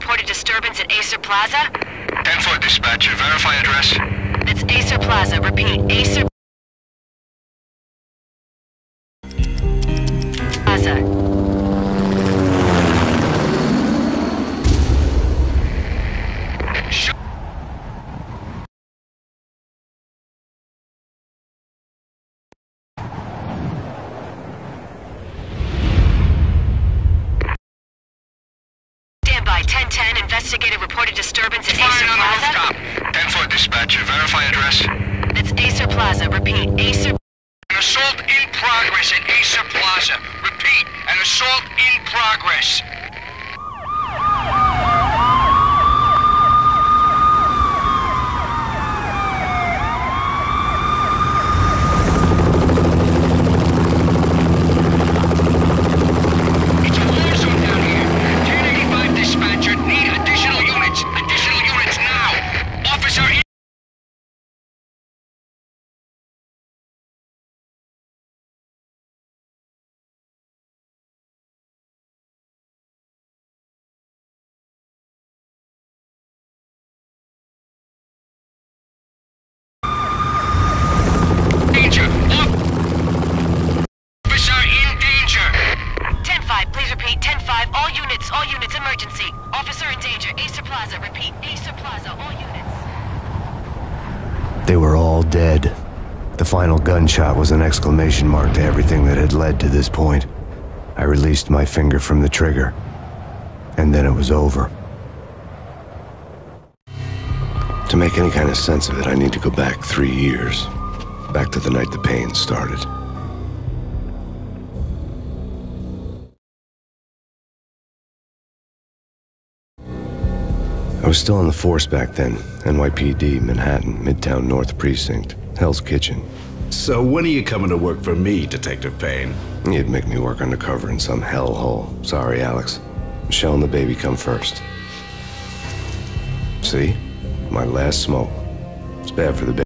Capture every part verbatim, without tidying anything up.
reported disturbance at Acer Plaza. ten four dispatcher, verify address. That's Acer Plaza. Repeat, Acer Plaza. Standby, ten ten, investigated reported disturbance at Acer on the Plaza. rooftop. ten four dispatcher, verify address. That's Acer Plaza. Repeat, Acer... An assault in progress at Acer Plaza. Repeat, an assault in progress. It's a war zone down here. ten eighty-five dispatcher, need additional units. Additional units now. Officer in... Danger! Officer in danger! ten five, please repeat, ten five, all units, all units, emergency. Officer in danger, Acer Plaza. Repeat, Acer Plaza, all units. They were all dead. The final gunshot was an exclamation mark to everything that had led to this point. I released my finger from the trigger, and then it was over. To make any kind of sense of it, I need to go back three years. Back to the night the Payne started. I was still on the force back then. N Y P D, Manhattan, Midtown North Precinct, Hell's Kitchen. So when are you coming to work for me, Detective Payne? You'd make me work undercover in some hellhole. Sorry, Alex. Michelle and the baby come first. See? My last smoke. It's bad for the baby.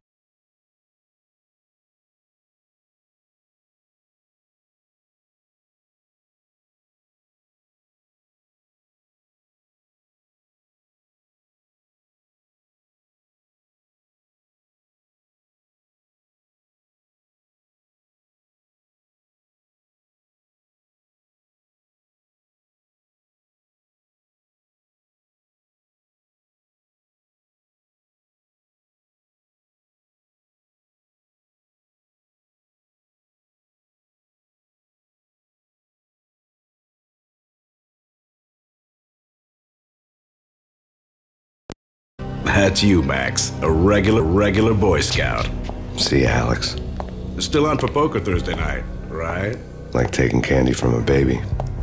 That's you, Max. A regular, regular Boy Scout. See, Alex. Still on for poker Thursday night, right? Like taking candy from a baby.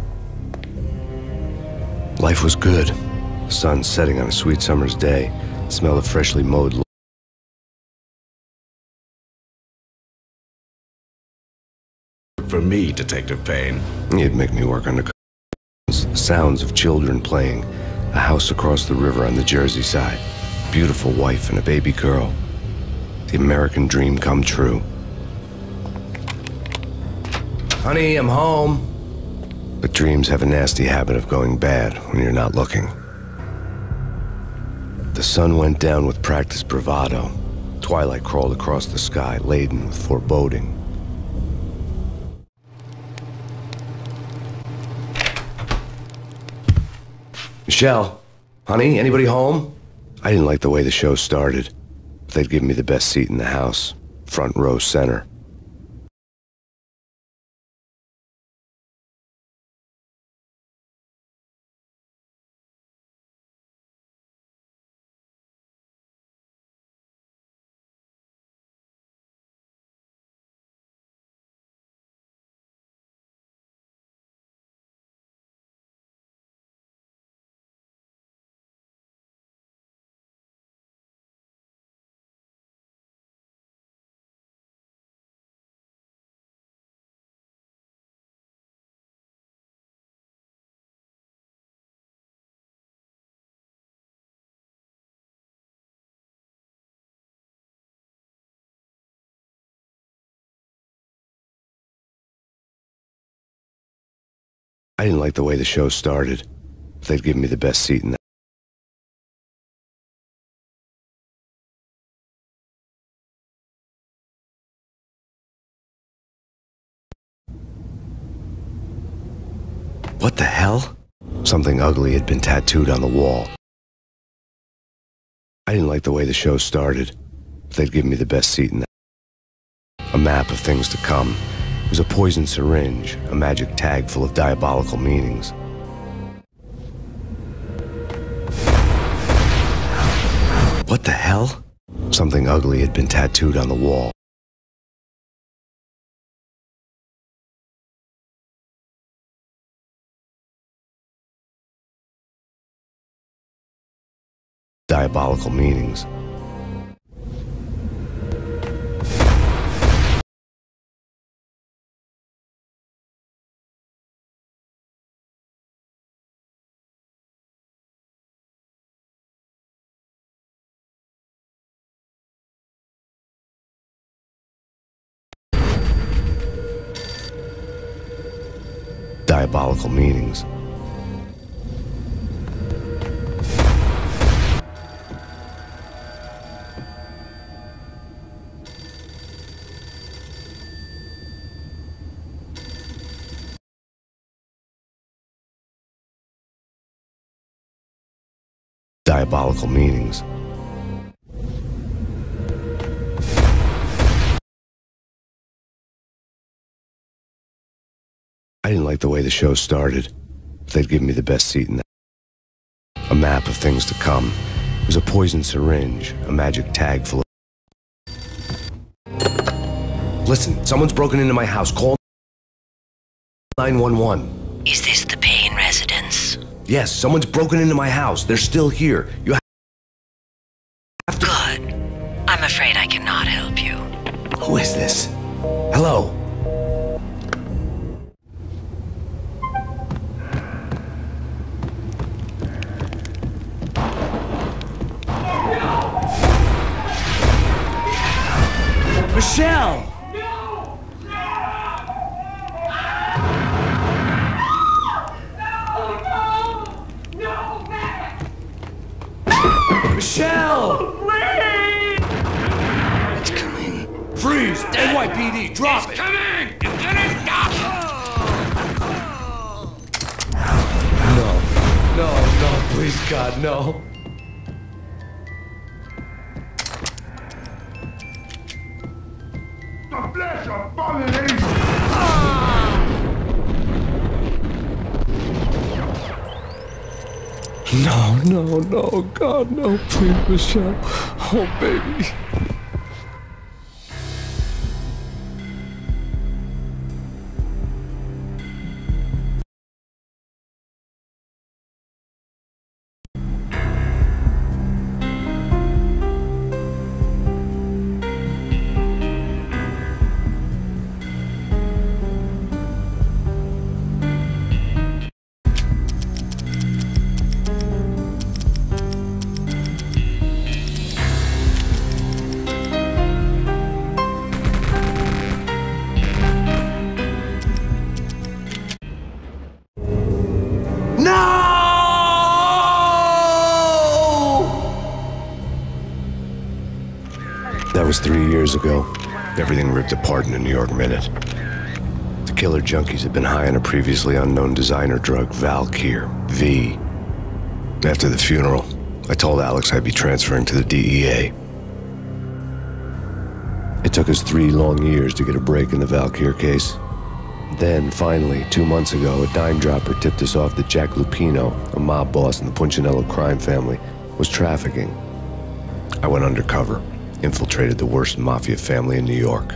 Life was good. The sun setting on a sweet summer's day. The smell of freshly mowed lawn. For me, Detective Payne. You'd make me work undercover. The sounds of children playing. A house across the river on the Jersey side. Beautiful wife and a baby girl. The American dream come true. Honey, I'm home. But dreams have a nasty habit of going bad when you're not looking. The sun went down with practiced bravado. Twilight crawled across the sky, laden with foreboding. Michelle, honey, anybody home? I didn't like the way the show started. They'd give me the best seat in the house, front row center. I didn't like the way the show started. They'd give me the best seat in the What the hell? Something ugly had been tattooed on the wall. I didn't like the way the show started, but they'd given me the best seat in the... A map of things to come. It was a poison syringe, a magic tag full of diabolical meanings. What the hell? Something ugly had been tattooed on the wall. Diabolical meanings. Diabolical meanings. Diabolical meanings. I didn't like the way the show started, but they'd given me the best seat in the... A map of things to come. It was a poison syringe, a magic tag full of... Listen, someone's broken into my house. Call nine one one. Is this the Payne residence? Yes, someone's broken into my house. They're still here. You have to... Good. I'm afraid I cannot help you. Who is this? Hello? Michelle! Michelle! Please! It's coming. Freeze! N Y P D, drop It's it! coming! It's gonna stop! No. No, no, please, God, no. The flesh of fallen angels! No, no, no, God, no, please, Michelle. Oh, baby. That was three years ago. Everything ripped apart in a New York minute. The killer junkies had been high on a previously unknown designer drug, Valkyr, V. After the funeral, I told Alex I'd be transferring to the D E A. It took us three long years to get a break in the Valkyr case. Then, finally, two months ago, a dime dropper tipped us off that Jack Lupino, a mob boss in the Punchinello crime family, was trafficking. I went undercover, infiltrated the worst mafia family in New York.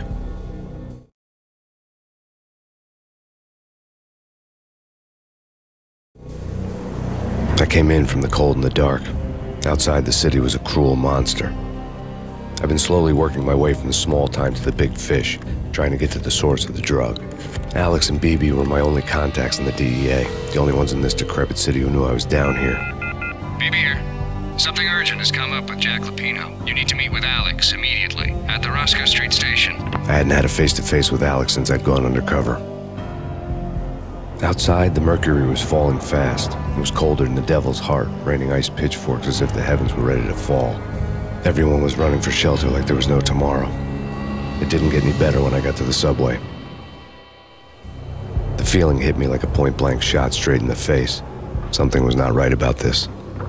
I came in from the cold and the dark. Outside the city was a cruel monster. I've been slowly working my way from the small time to the big fish, trying to get to the source of the drug. Alex and B B were my only contacts in the D E A, the only ones in this decrepit city who knew I was down here. B B here. Something urgent has come up with Jack Lupino. You need to meet with Alex immediately at the Roscoe Street station. I hadn't had a face-to-face with Alex since I'd gone undercover. Outside, the mercury was falling fast. It was colder than the devil's heart, raining ice pitchforks as if the heavens were ready to fall. Everyone was running for shelter like there was no tomorrow. It didn't get any better when I got to the subway. The feeling hit me like a point-blank shot straight in the face. Something was not right about this.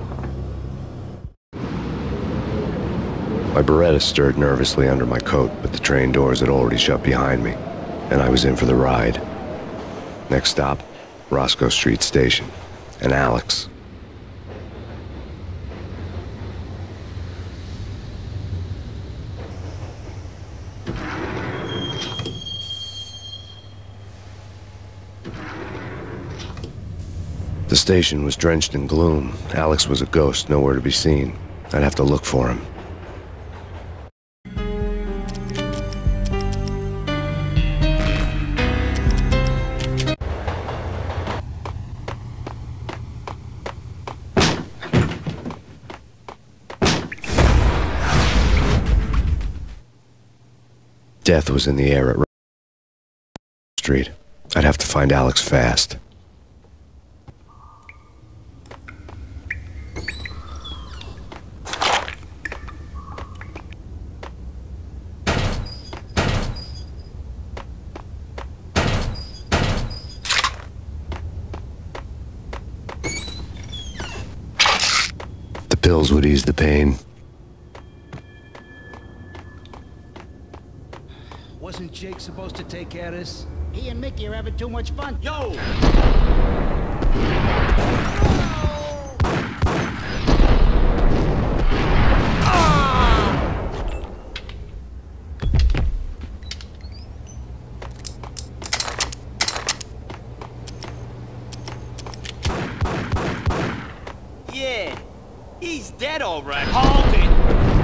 My Beretta stirred nervously under my coat, but the train doors had already shut behind me, and I was in for the ride. Next stop, Roscoe Street Station, and Alex. The station was drenched in gloom. Alex was a ghost, nowhere to be seen. I'd have to look for him. Death was in the air at Street. I'd have to find Alex fast. The pills would ease the pain. Wasn't Jake supposed to take care of this? He and Mickey are having too much fun. Yo! Yeah, he's dead all right. Hold it!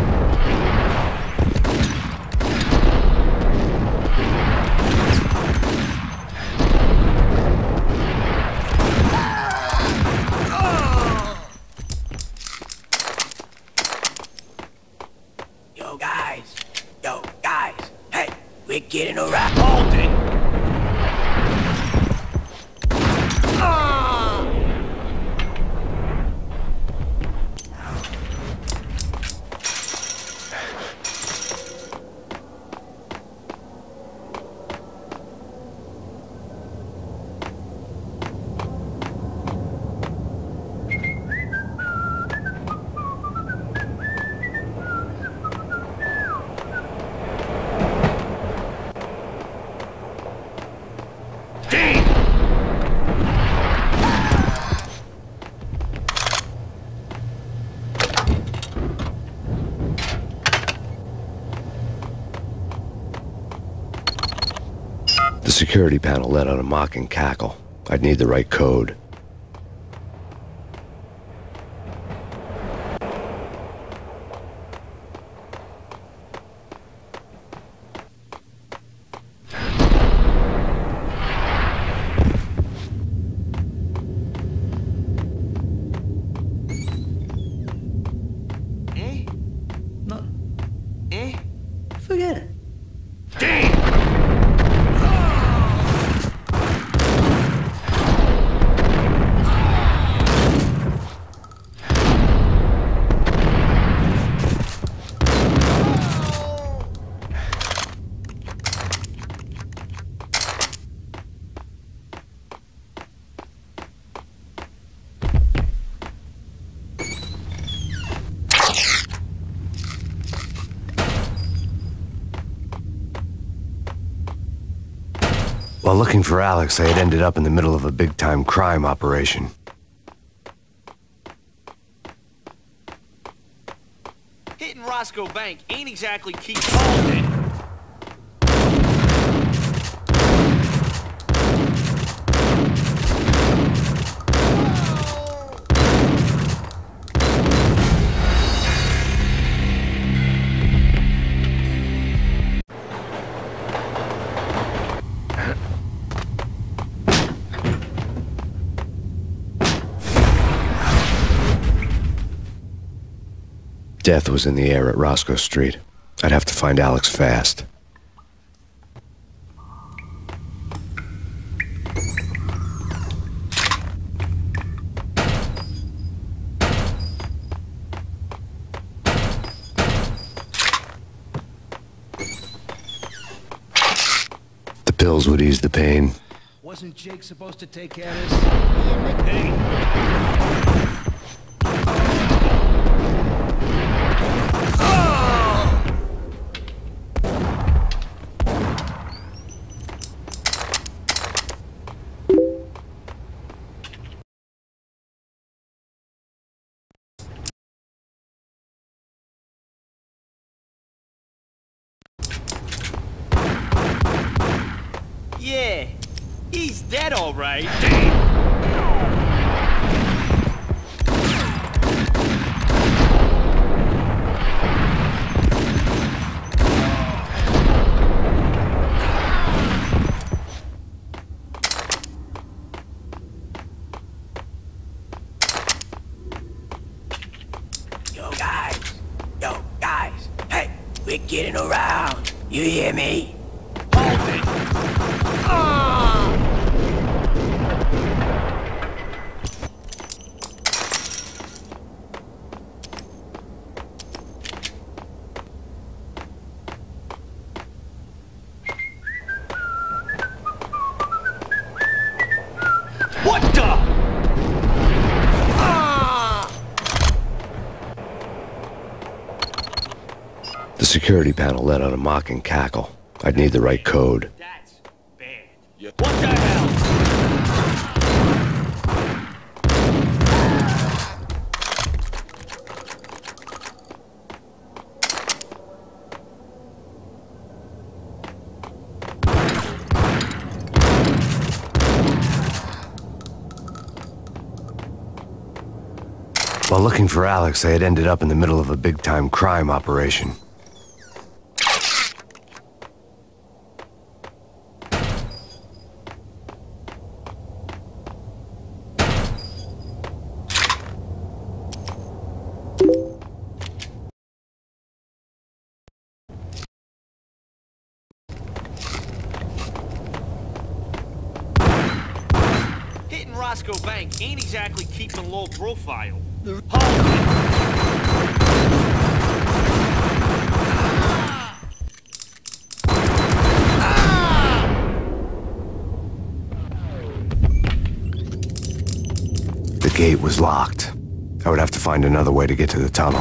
Getting around. Hold it! The security panel let out a mocking cackle. I'd need the right code. Eh? No. Eh? Forget it. While looking for Alex, I had ended up in the middle of a big-time crime operation. Hitting Roscoe Bank ain't exactly keep holding. Death was in the air at Roscoe Street. I'd have to find Alex fast. The pills would ease the pain. Wasn't Jake supposed to take care of this? He and Mickey... Hey! Yeah, he's dead all right. Yo, guys. Yo, guys. Hey, we're getting around. You hear me? Hold it. What the? Ah! The security panel let out a mocking cackle. I'd need the right code. That's bad. What the hell? While looking for Alex, I had ended up in the middle of a big-time crime operation. Hitting Roscoe Bank ain't exactly keeping a low profile. Hold it. The gate was locked. I would have to find another way to get to the tunnel.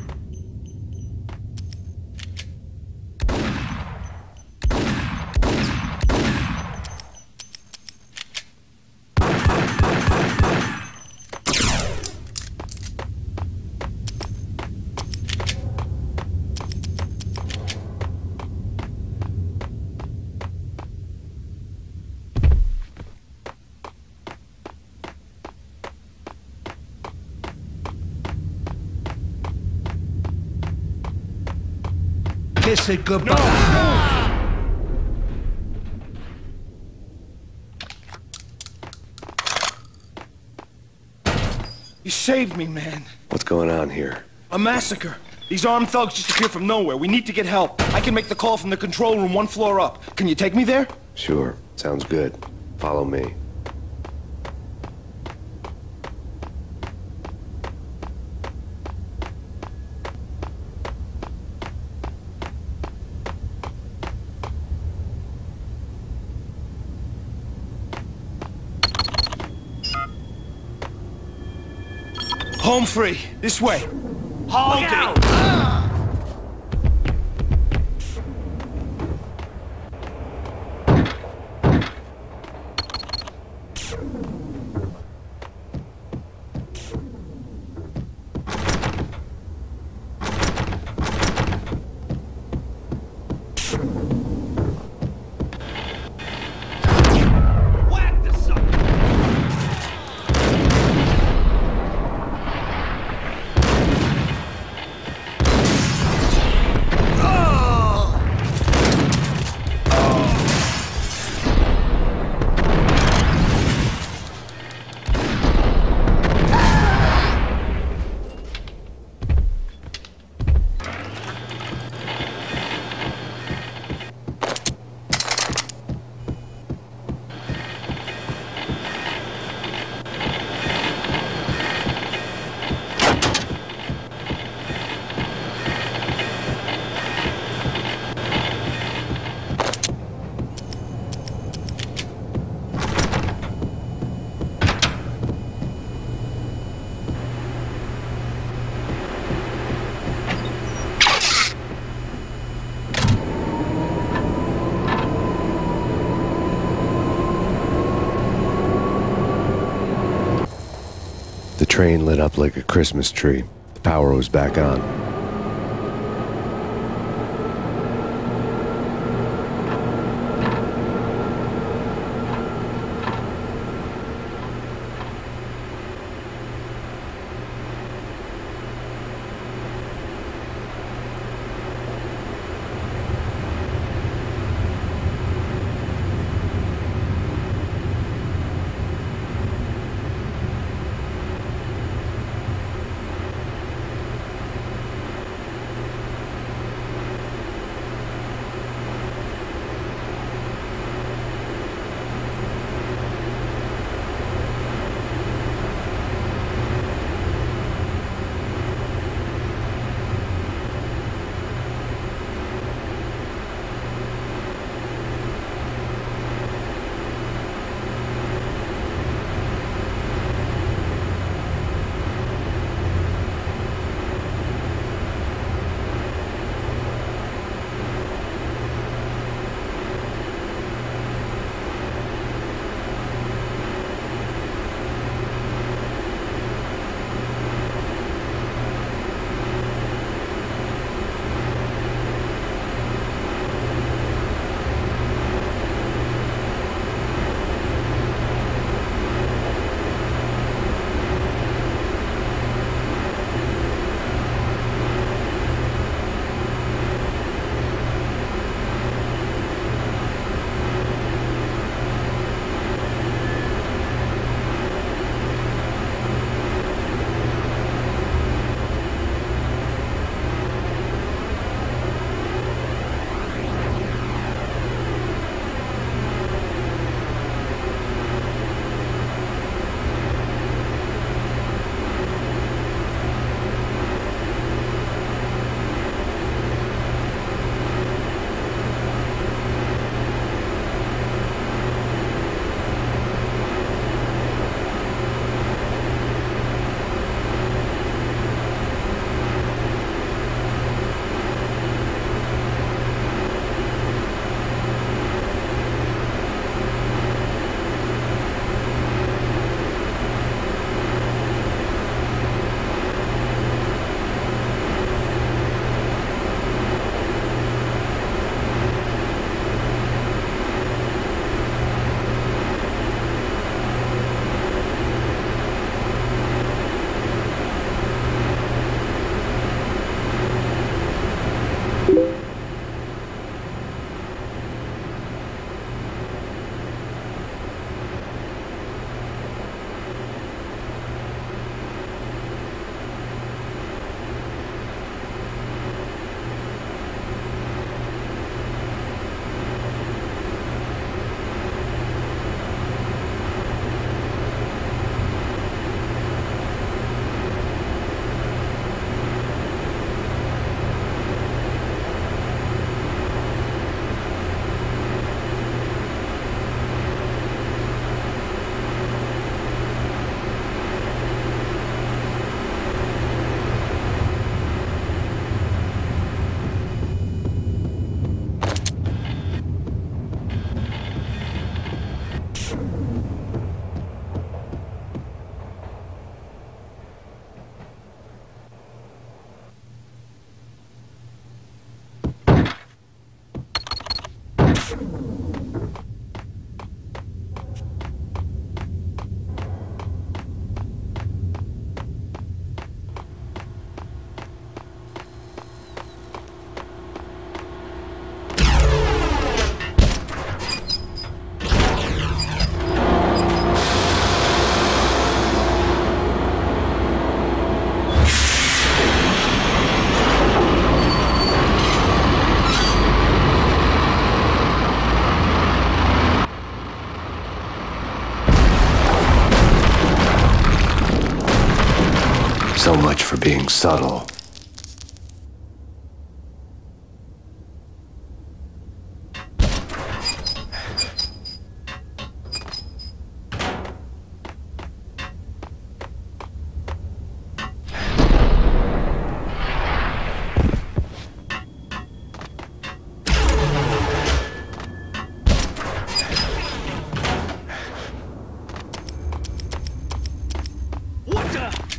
Kiss it goodbye. You saved me, man. What's going on here? A massacre. These armed thugs just appeared from nowhere. We need to get help. I can make the call from the control room one floor up. Can you take me there? Sure, sounds good. Follow me. Home free. This way. Hold Look it. out! Whack the sucker. train lit up like a Christmas tree. The power was back on. So much for being subtle. What the?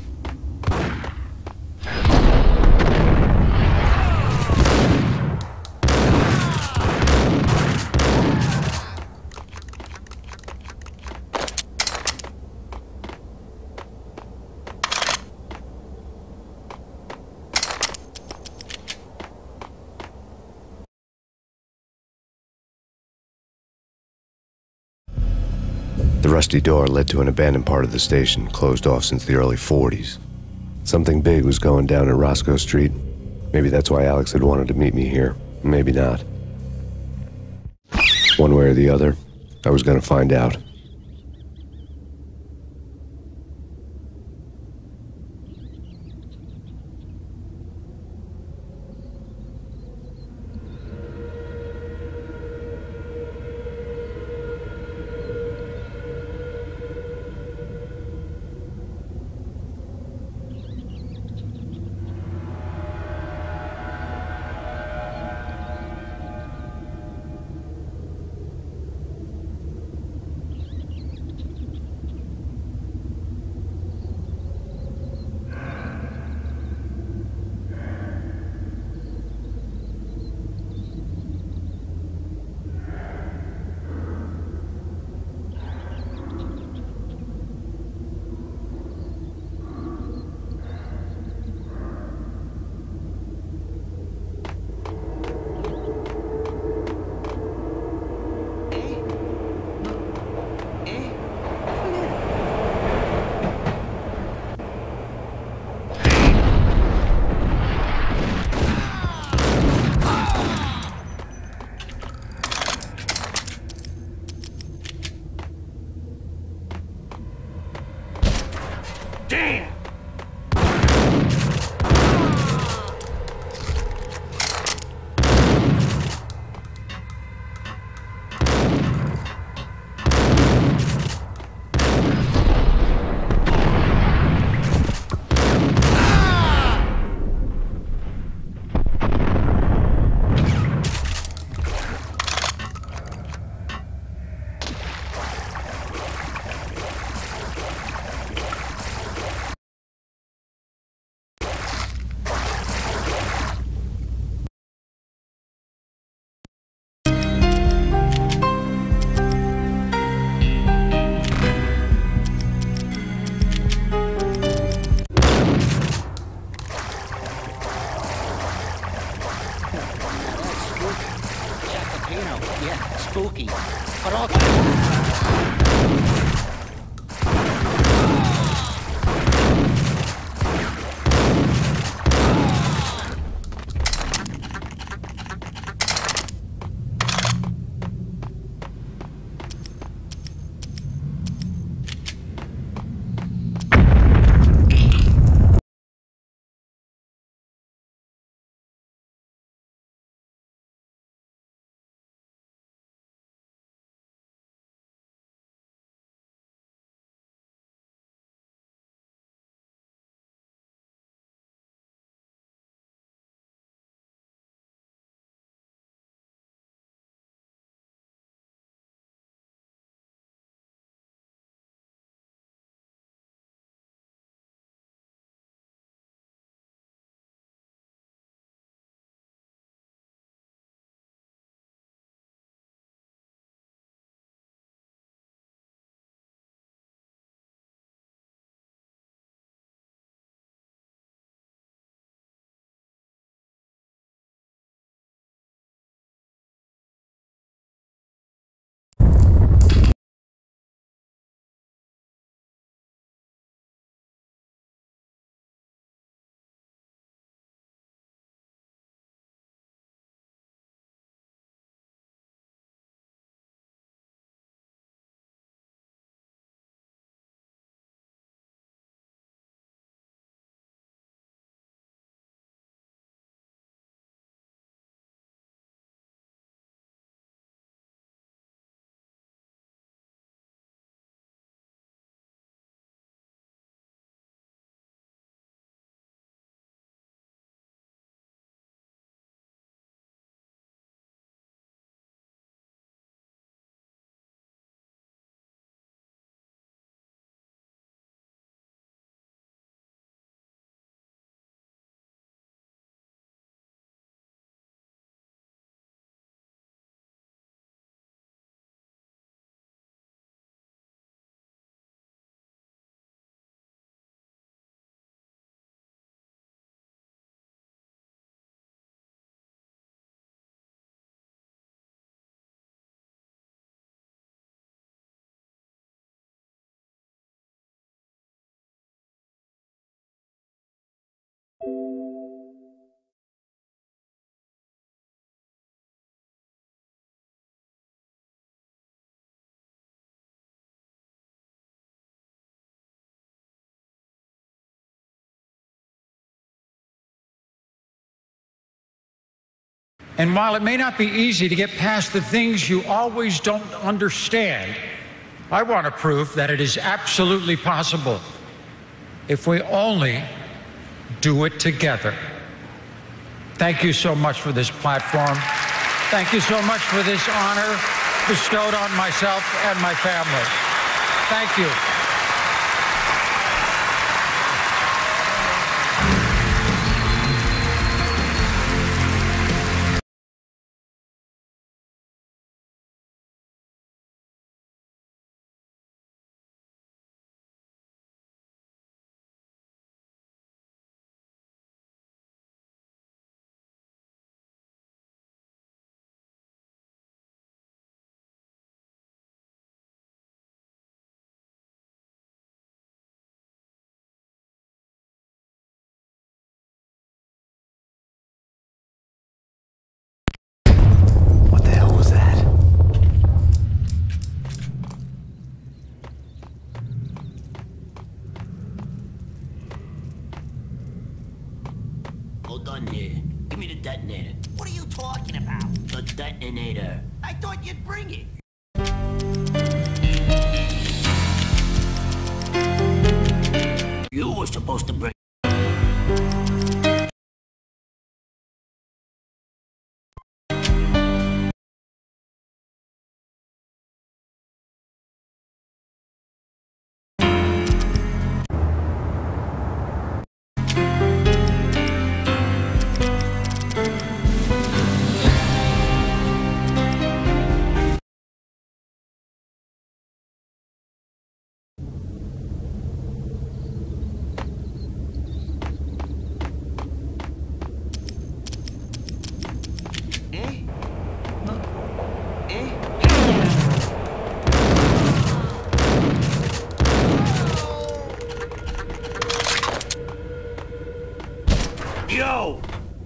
The rusty door led to an abandoned part of the station, closed off since the early forties. Something big was going down at Roscoe Street. Maybe that's why Alex had wanted to meet me here. Maybe not. One way or the other, I was gonna find out. Damn! Yeah, spooky. But all... And while it may not be easy to get past the things you always don't understand, I want to prove that it is absolutely possible if we only do it together. Thank you so much for this platform. Thank you so much for this honor bestowed on myself and my family. Thank you. Hold on here. Give me the detonator. What are you talking about? The detonator. I thought you'd bring it. You were supposed to bring Yo!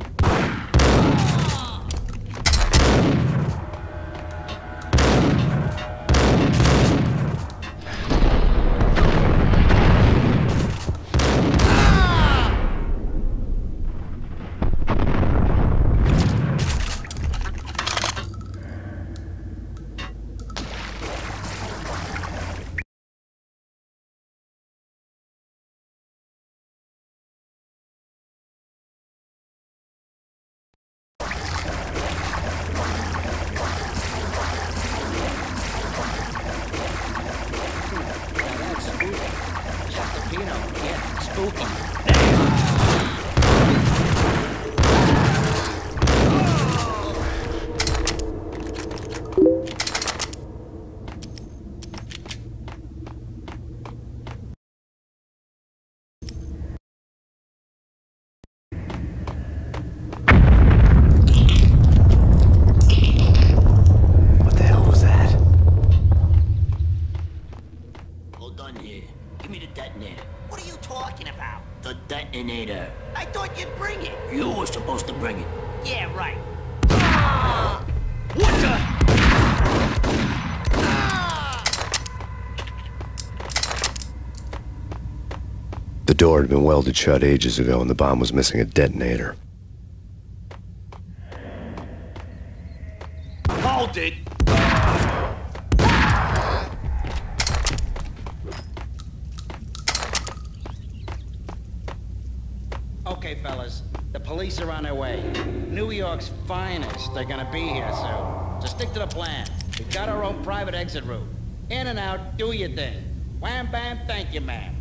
Detonator. I thought you'd bring it. You were supposed to bring it. Yeah, right. Ah! What the? Ah! The door had been welded shut ages ago and the bomb was missing a detonator. Hold it! Okay, fellas. The police are on their way. New York's finest. They're gonna be here soon. So stick to the plan. We've got our own private exit route. In and out, do your thing. Wham bam, thank you, ma'am.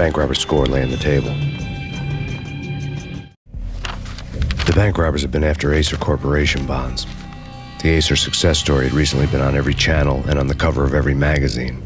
bank robber's score lay on the table. The bank robbers had been after Acer Corporation bonds. The Acer success story had recently been on every channel and on the cover of every magazine.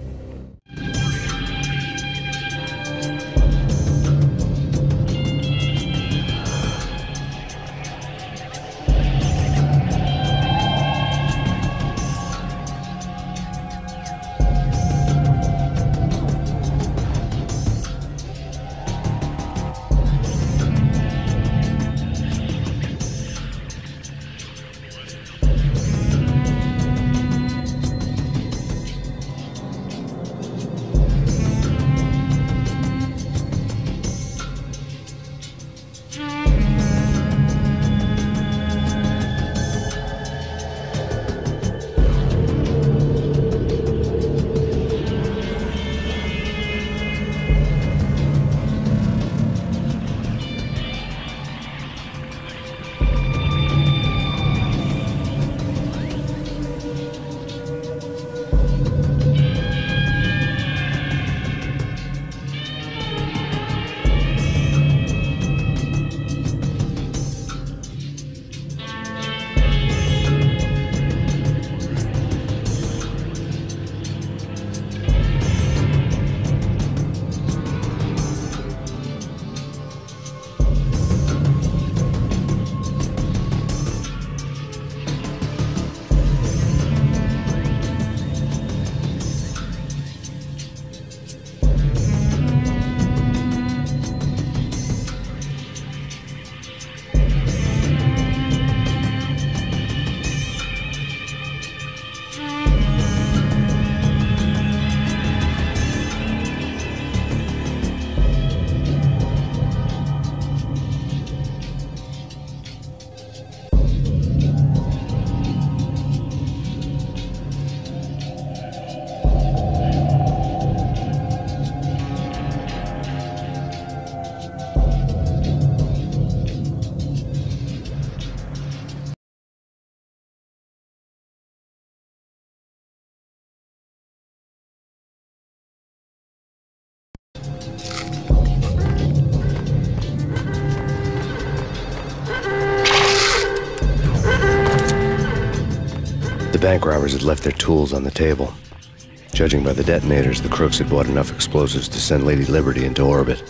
The bank robbers had left their tools on the table. Judging by the detonators, the crooks had bought enough explosives to send Lady Liberty into orbit.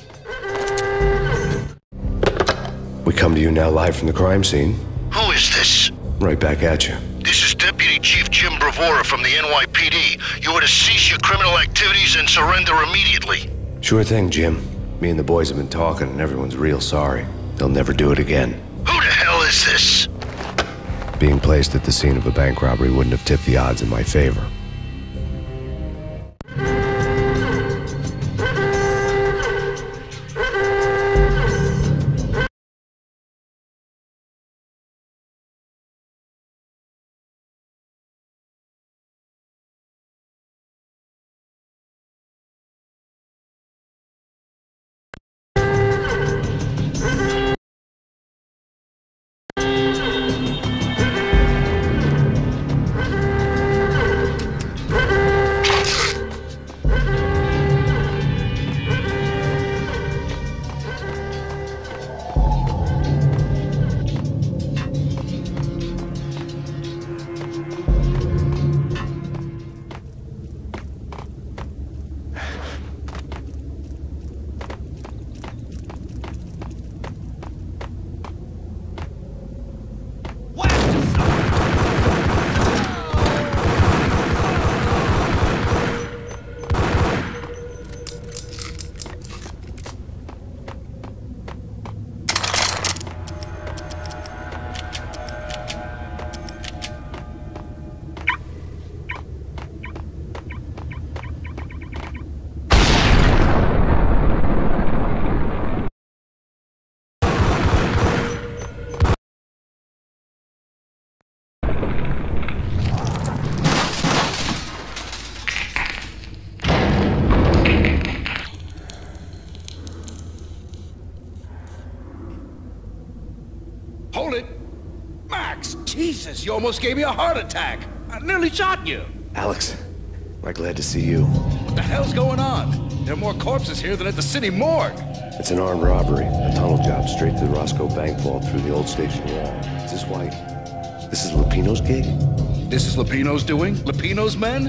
We come to you now live from the crime scene. Who is this? Right back at you. This is Deputy Chief Jim Bravura from the N Y P D. You are to cease your criminal activities and surrender immediately. Sure thing, Jim. Me and the boys have been talking and everyone's real sorry. They'll never do it again. Who the hell is this? Being placed at the scene of a bank robbery wouldn't have tipped the odds in my favor. Hold it! Max, Jesus, you almost gave me a heart attack. I nearly shot you. Alex, we're glad to see you. What the hell's going on? There are more corpses here than at the city morgue. It's an armed robbery. A tunnel job straight to the Roscoe Bank vault through the old station wall. Is this why... This is Lupino's gig? This is Lupino's doing? Lupino's men?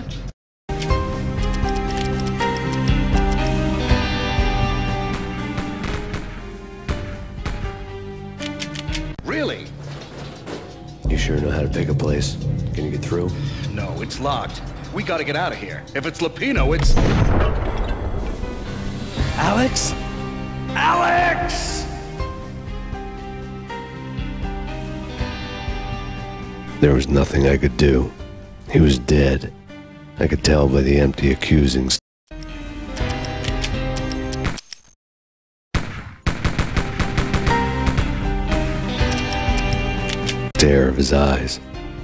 Really? You sure know how to pick a place? Can you get through? No, it's locked. We gotta get out of here. If it's Lupino, it's... Alex? Alex! There was nothing I could do. He was dead. I could tell by the empty accusing stare of his eyes.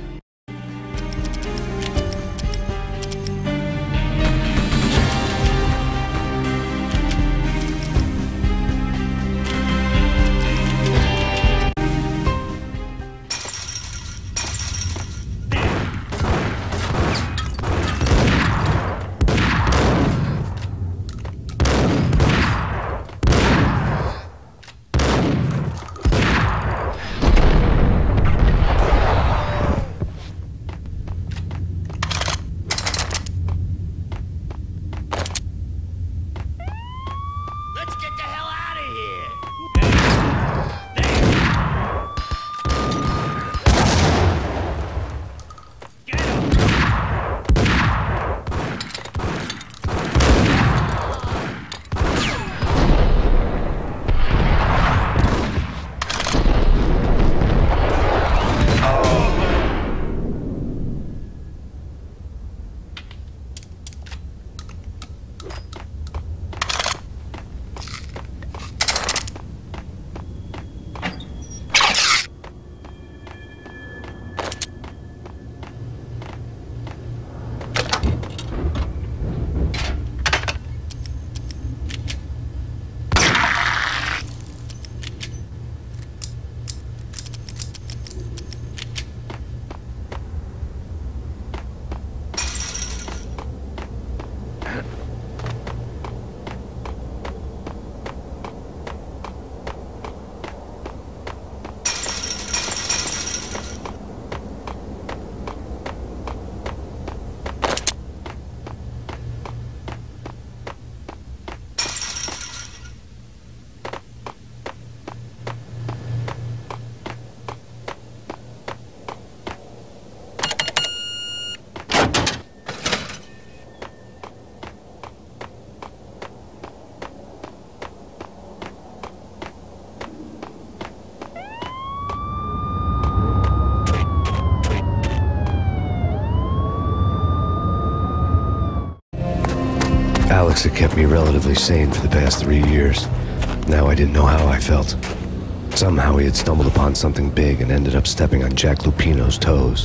Alex had kept me relatively sane for the past three years. Now I didn't know how I felt. Somehow he had stumbled upon something big and ended up stepping on Jack Lupino's toes.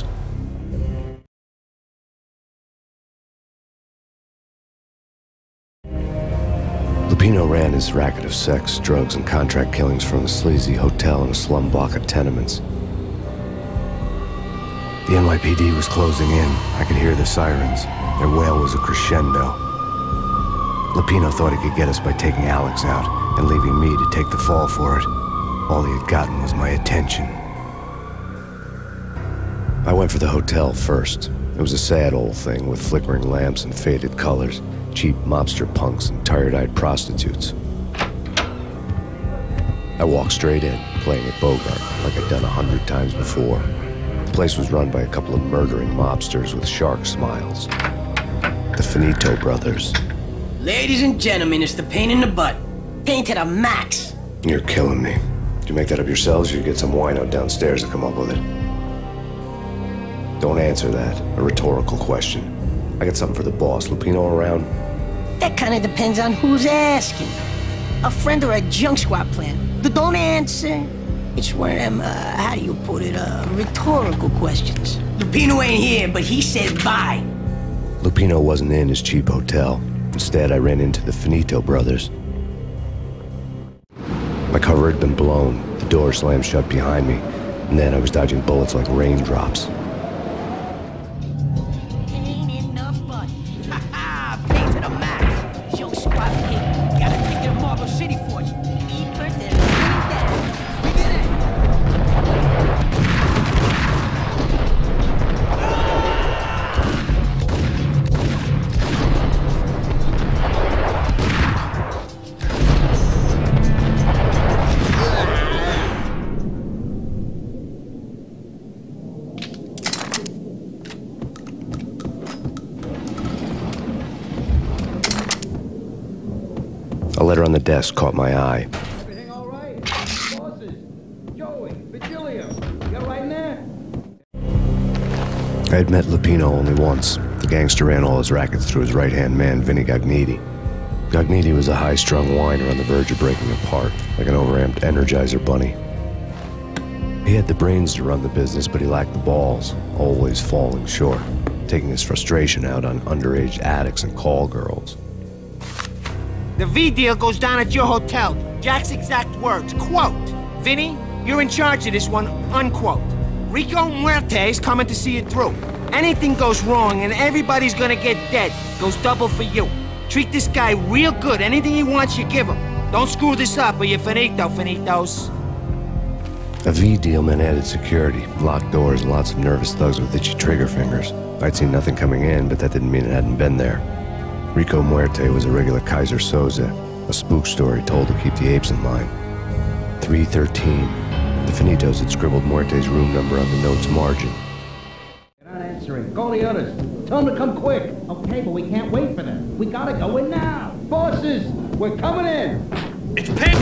Lupino ran his racket of sex, drugs, and contract killings from a sleazy hotel in a slum block of tenements. The N Y P D was closing in. I could hear the sirens. Their wail was a crescendo. Lupino thought he could get us by taking Alex out and leaving me to take the fall for it. All he had gotten was my attention. I went for the hotel first. It was a sad old thing with flickering lamps and faded colors, cheap mobster punks and tired-eyed prostitutes. I walked straight in, playing at Bogart like I'd done a hundred times before. The place was run by a couple of murdering mobsters with shark smiles. The Finito brothers. Ladies and gentlemen, it's the Payne in the butt. Payne to the max. You're killing me. Did you make that up yourselves, or you get some wino downstairs to come up with it? Don't answer that. A rhetorical question. I got something for the boss. Lupino around? That kind of depends on who's asking. A friend or a junk squad plan. But don't answer. It's one of them, uh, how do you put it, uh, rhetorical questions. Lupino ain't here, but he said bye. Lupino wasn't in his cheap hotel. Instead, I ran into the Finito brothers. My cover had been blown, the door slammed shut behind me, and then I was dodging bullets like raindrops. Payne in the butt. Ha ha! Payne to the max. Junk squad desk caught my eye. Everything all right? Bosses, Joey, Virgilio, you all right in there? I had met Lupino only once. The gangster ran all his rackets through his right-hand man, Vinny Gagnetti. Gagnetti was a high-strung whiner on the verge of breaking apart, like an overamped Energizer bunny. He had the brains to run the business, but he lacked the balls, always falling short, taking his frustration out on underage addicts and call girls. The V deal goes down at your hotel. Jack's exact words, quote, "Vinny, you're in charge of this one," unquote. Rico Muerte's coming to see it through. Anything goes wrong and everybody's gonna get dead, goes double for you. Treat this guy real good. Anything he wants, you give him. Don't screw this up or you're finito, finitos. A V deal meant added security, locked doors, and lots of nervous thugs with itchy trigger fingers. I'd seen nothing coming in, but that didn't mean it hadn't been there. Rico Muerte was a regular Kaiser Soze, a spook story told to keep the apes in line. three thirteen. The Finitos had scribbled Muerte's room number on the note's margin. They're not answering. Call the others. Tell them to come quick. Okay, but we can't wait for them. We gotta go in now. Bosses, we're coming in. It's Payne!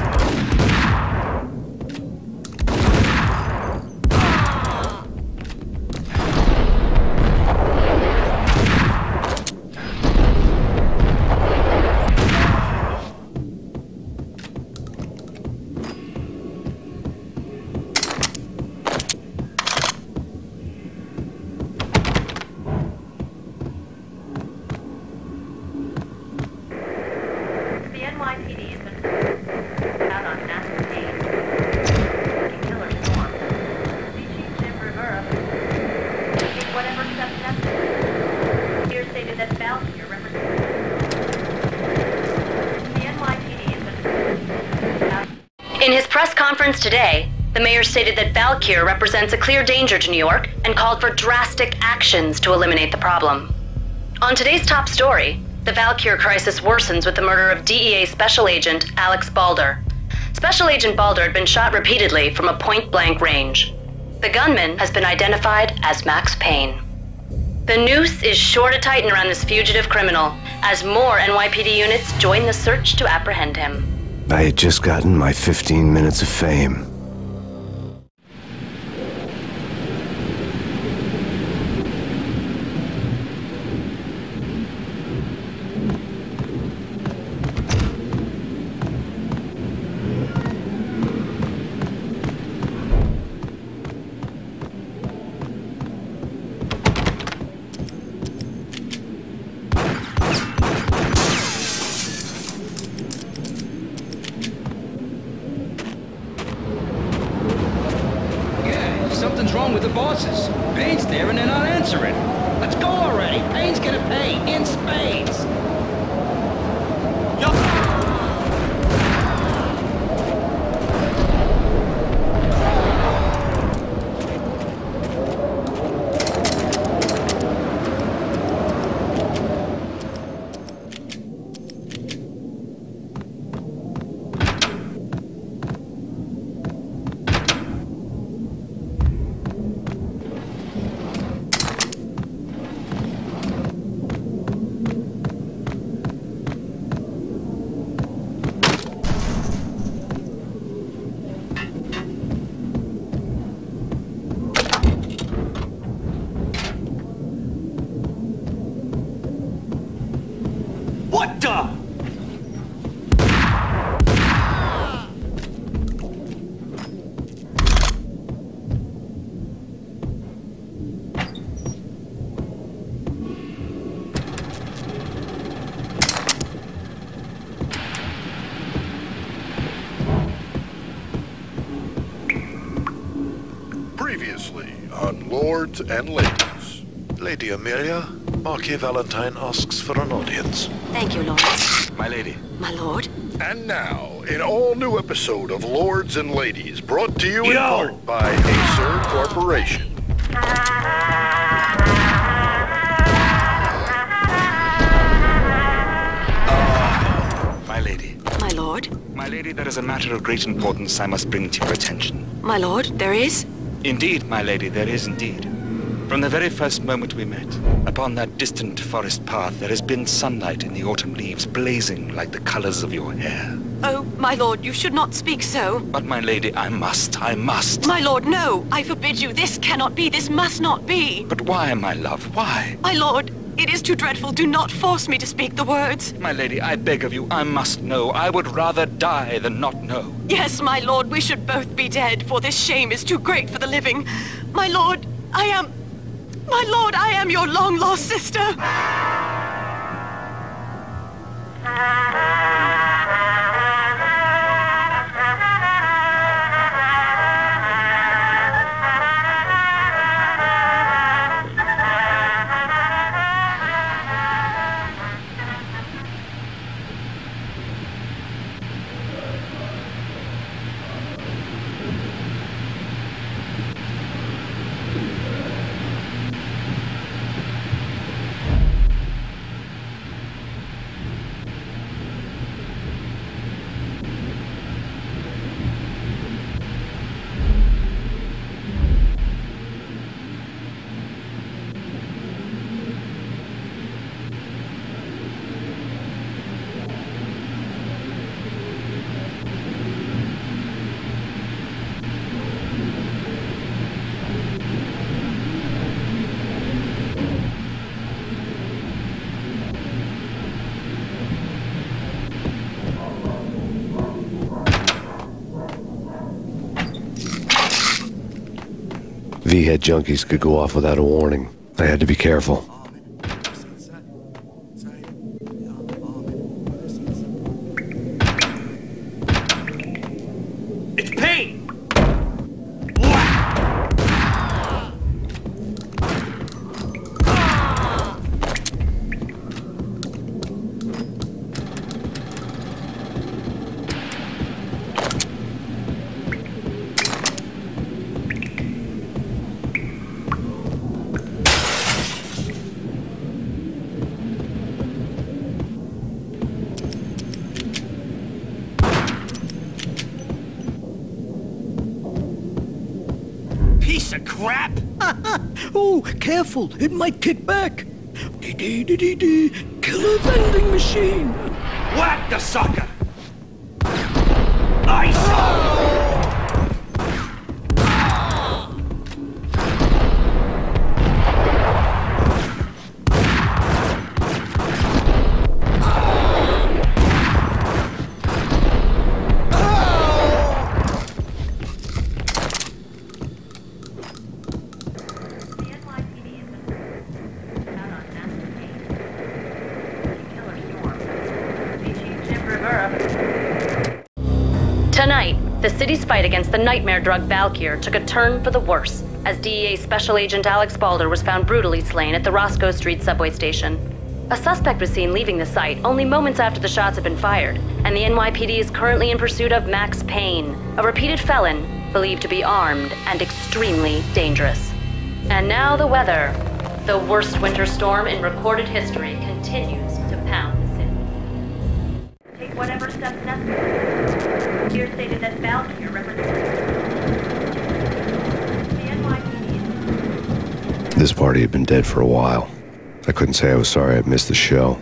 In his press conference today, the mayor stated that Valkyr represents a clear danger to New York and called for drastic actions to eliminate the problem. On today's top story, the Valkyr crisis worsens with the murder of D E A Special Agent Alex Balder. Special Agent Balder had been shot repeatedly from a point-blank range. The gunman has been identified as Max Payne. The noose is sure to tighten around this fugitive criminal as more N Y P D units join the search to apprehend him. I had just gotten my fifteen minutes of fame. Something's wrong with the bosses. Payne's there and they're not answering. Let's go already. Payne's gonna pay in spades. What the? Previously on Lords and Ladies. Lady Amelia, Marquis Valentine asks for an audience. Thank you, Lord. My lady. My lord. And now, an all-new episode of Lords and Ladies, brought to you in Yo! part by Acer Corporation. My lady. My lord. My lady, there is a matter of great importance I must bring to your attention. My lord, there is? Indeed, my lady, there is indeed. From the very first moment we met, upon that distant forest path, there has been sunlight in the autumn leaves blazing like the colors of your hair. Oh, my lord, you should not speak so. But, my lady, I must, I must. My lord, no! I forbid you. This cannot be. This must not be. But why, my love, why? My lord, it is too dreadful. Do not force me to speak the words. My lady, I beg of you, I must know. I would rather die than not know. Yes, my lord, we should both be dead, for this shame is too great for the living. My lord, I am... My lord, I am your long-lost sister. V-head junkies could go off without a warning. I had to be careful. It's Payne! Piece of crap! Oh, careful, it might kick back. Dee-dee-dee-dee-dee, killer vending machine. Whack the sucker! Ice! Tonight, the city's fight against the nightmare drug Valkyr took a turn for the worse, as D E A Special Agent Alex Balder was found brutally slain at the Roscoe Street subway station. A suspect was seen leaving the site only moments after the shots had been fired, and the N Y P D is currently in pursuit of Max Payne, a repeated felon believed to be armed and extremely dangerous. And now the weather. The worst winter storm in recorded history continues to pound the city. Take whatever steps necessary. Here stated that Valkyr represents the N Y P D. This party had been dead for a while. I couldn't say I was sorry I'd missed the show.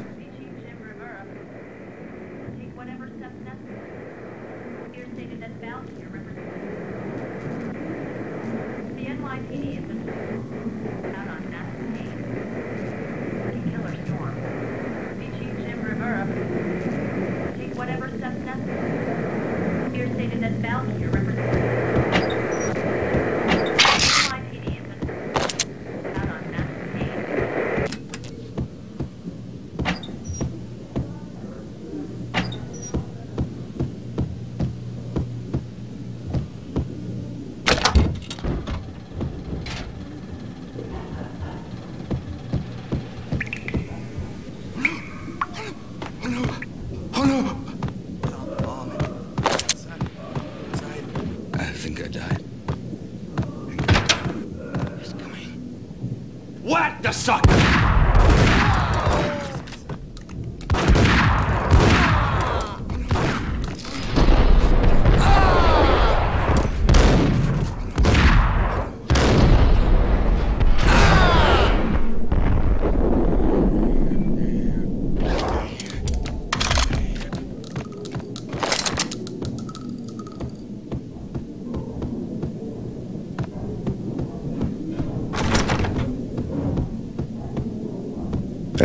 Whack the sucker!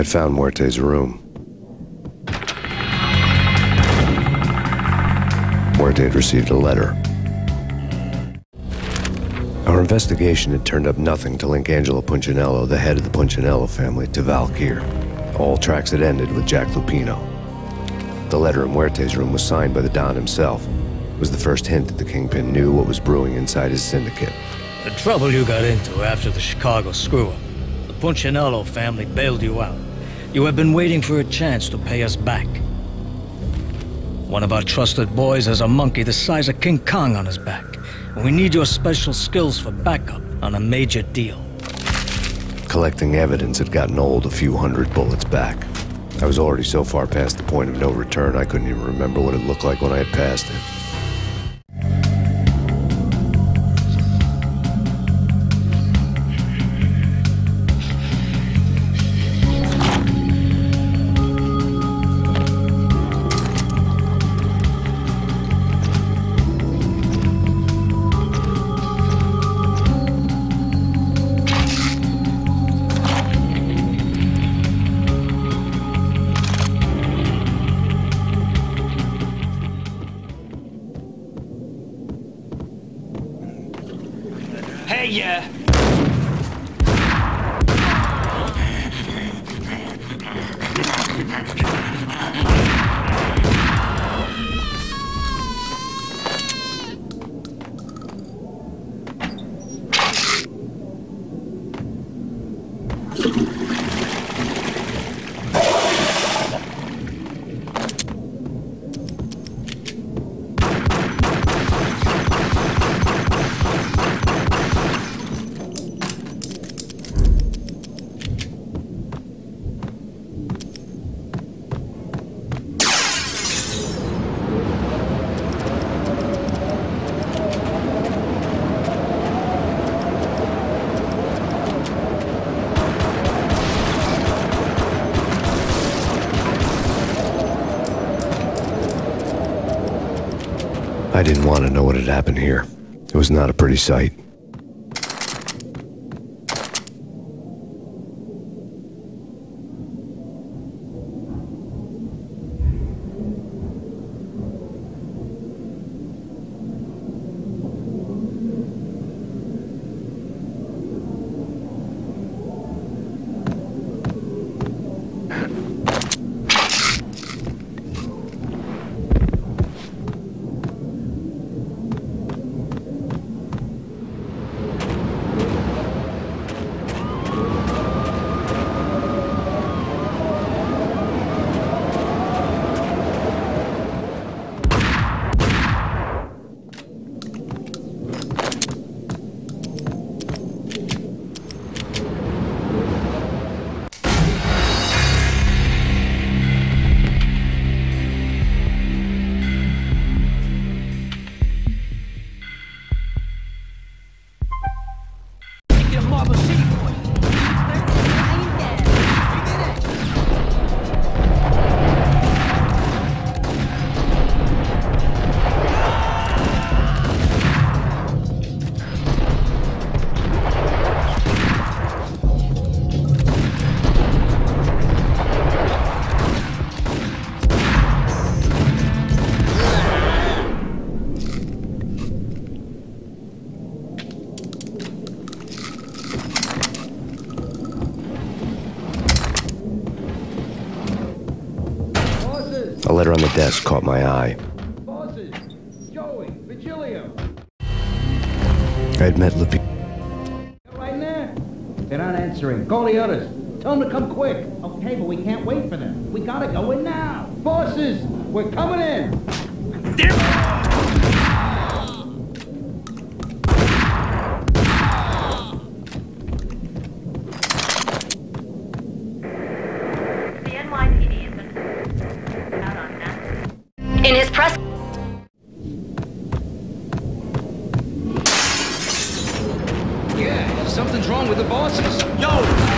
I'd found Muerte's room. Muerte had received a letter. Our investigation had turned up nothing to link Angelo Punchinello, the head of the Punchinello family, to Valkyr. All tracks had ended with Jack Lupino. The letter in Muerte's room was signed by the Don himself. It was the first hint that the Kingpin knew what was brewing inside his syndicate. The trouble you got into after the Chicago screw-up. The Punchinello family bailed you out. You have been waiting for a chance to pay us back. One of our trusted boys has a monkey the size of King Kong on his back. We need your special skills for backup on a major deal. Collecting evidence had gotten old a few hundred bullets back. I was already so far past the point of no return I couldn't even remember what it looked like when I had passed it. Hey, yeah. I didn't want to know what had happened here. It was not a pretty sight. A letter on the desk caught my eye. Bosses! Joey! Vigilio! I had met Lupino. Right there? They're not answering. Call the others. Tell them to come quick. Okay, but we can't wait for them. We gotta go in now. Bosses! We're coming in! In his press... Yeah, something's wrong with the bosses. Yo!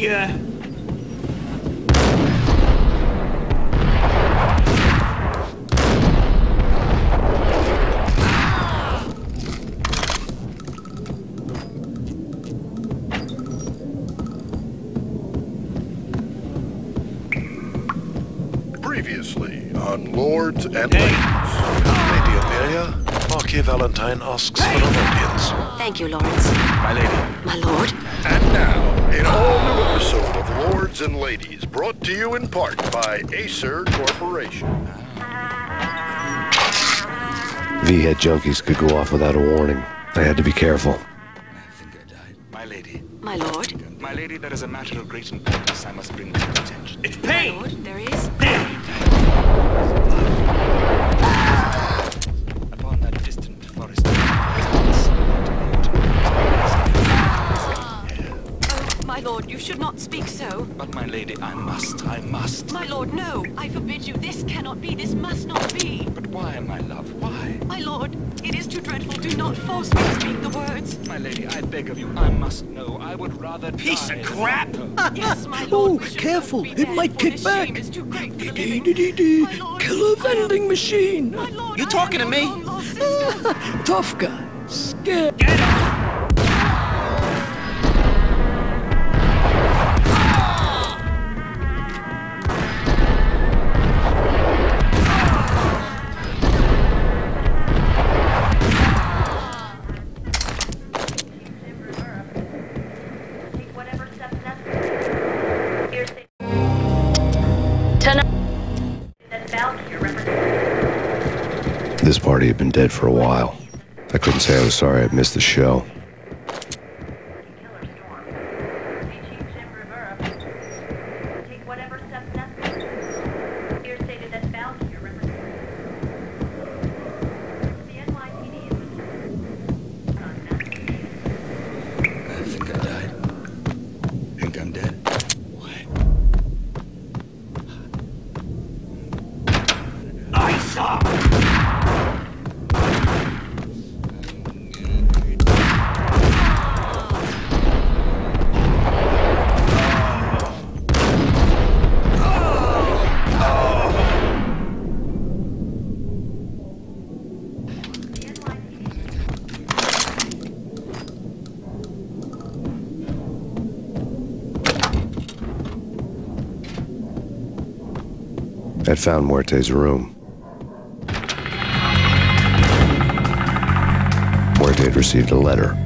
ya. Previously on Lords and Ladies. Lady Amelia, Marquis Valentine asks for an audience. Thank you, Lawrence. My lady. My lord. And now, an all-new episode of Lords and Ladies, brought to you in part by Acer Corporation. V-head junkies could go off without a warning. I had to be careful. I think I died. My lady. My lord. My lady, there is a matter of great importance I must bring to your attention. It's Payne! My lord, there is. Upon that distant forest path, Oh, my lord, you should not speak so. but my lady, I must, I must. My lord, no. I forbid you. This cannot be. This must not be. But why, my love, why? My lord, it is too dreadful. Do not force me to speak the words. My lady, I beg of you, I must know. I would rather Piece die of than crap! know. Yes, my lord. Oh, we should careful, both be it dead, might for kick this back. shame is too great for the Dee living. dee dee My lord, Killer I am- vending machine. My lord, You I talking am to your me? long-lost sister. Tough guy. Scared. Get him! This party had been dead for a while. I couldn't say I was sorry I'd missed the show. I think I died. Think I'm dead. I saw! I'd found Muerte's room. Muerte had received a letter.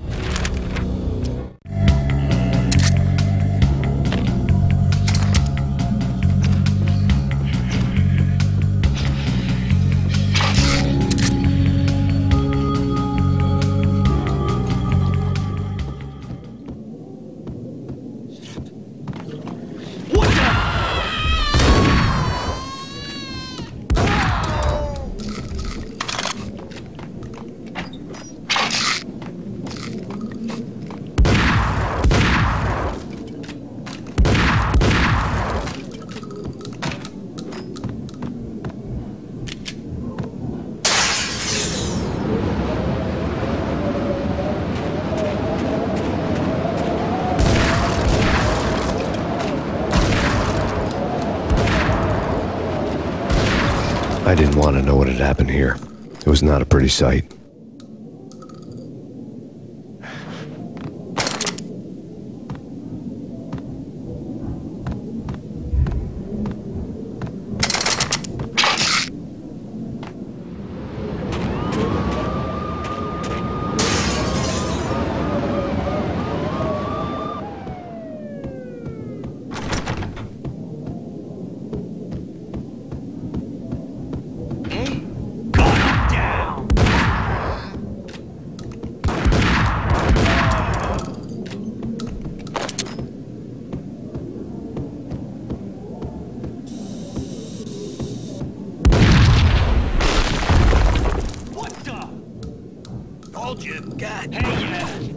I didn't want to know what had happened here. It was not a pretty sight. Told you. God. Hey, yeah.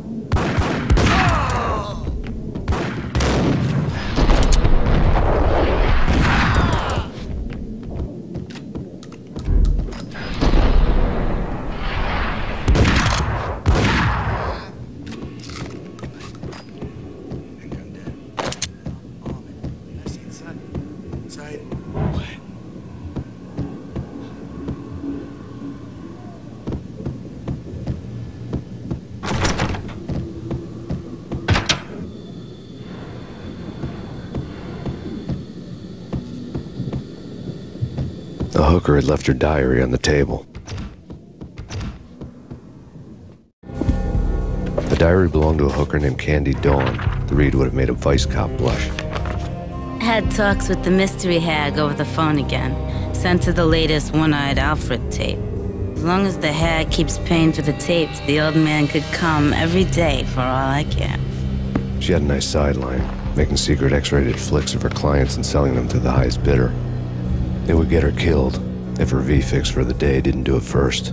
The hooker had left her diary on the table. The diary belonged to a hooker named Candy Dawn. The read would have made a vice cop blush. Had talks with the mystery hag over the phone again. Sent her the latest One-Eyed Alfred tape. As long as the hag keeps paying for the tapes, the old man could come every day for all I care. She had a nice sideline, making secret X-rated flicks of her clients and selling them to the highest bidder. It would get her killed if her V-fix for the day didn't do it first.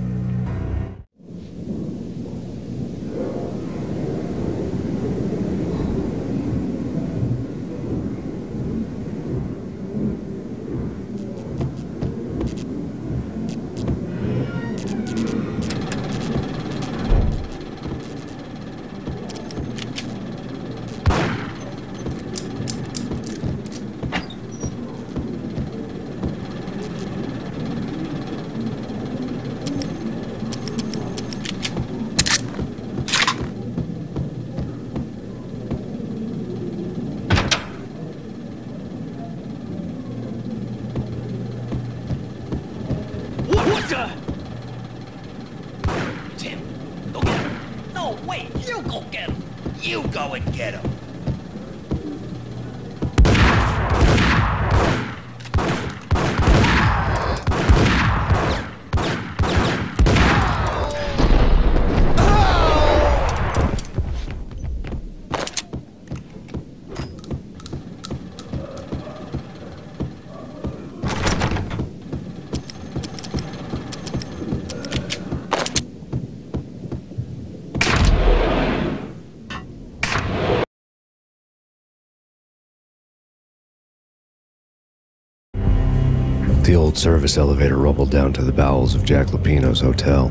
The old service elevator rumbled down to the bowels of Jack Lupino's hotel.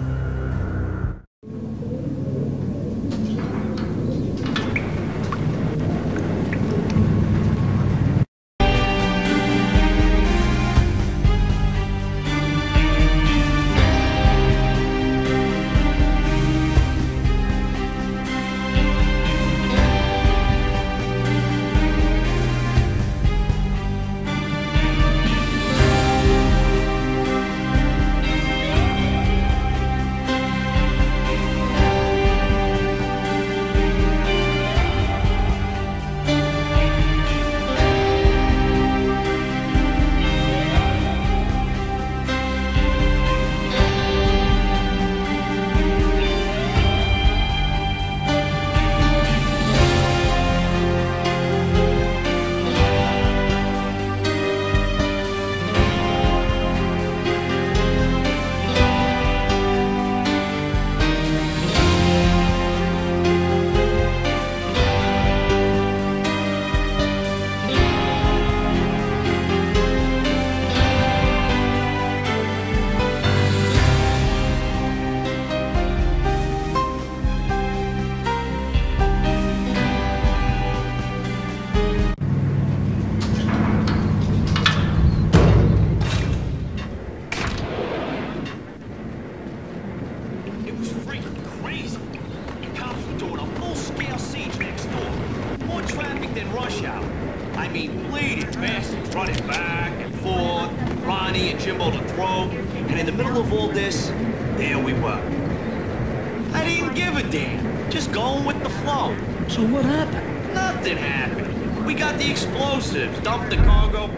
Dump the cargo.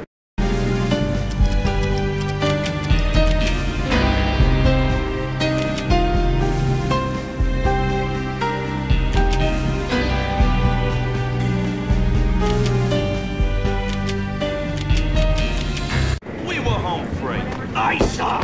We were home free. Ice up.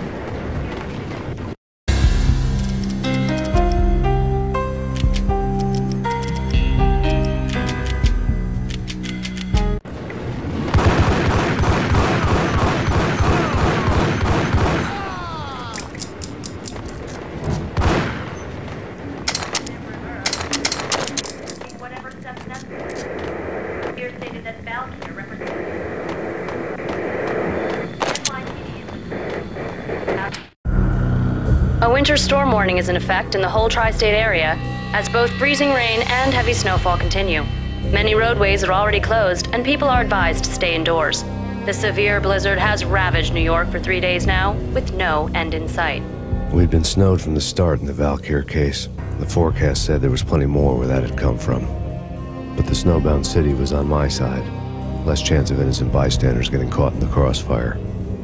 A winter storm warning is in effect in the whole tri-state area, as both freezing rain and heavy snowfall continue. Many roadways are already closed, and people are advised to stay indoors. The severe blizzard has ravaged New York for three days now, with no end in sight. We'd been snowed from the start in the Valkyr case. The forecast said there was plenty more where that had come from. But the snowbound city was on my side. Less chance of innocent bystanders getting caught in the crossfire.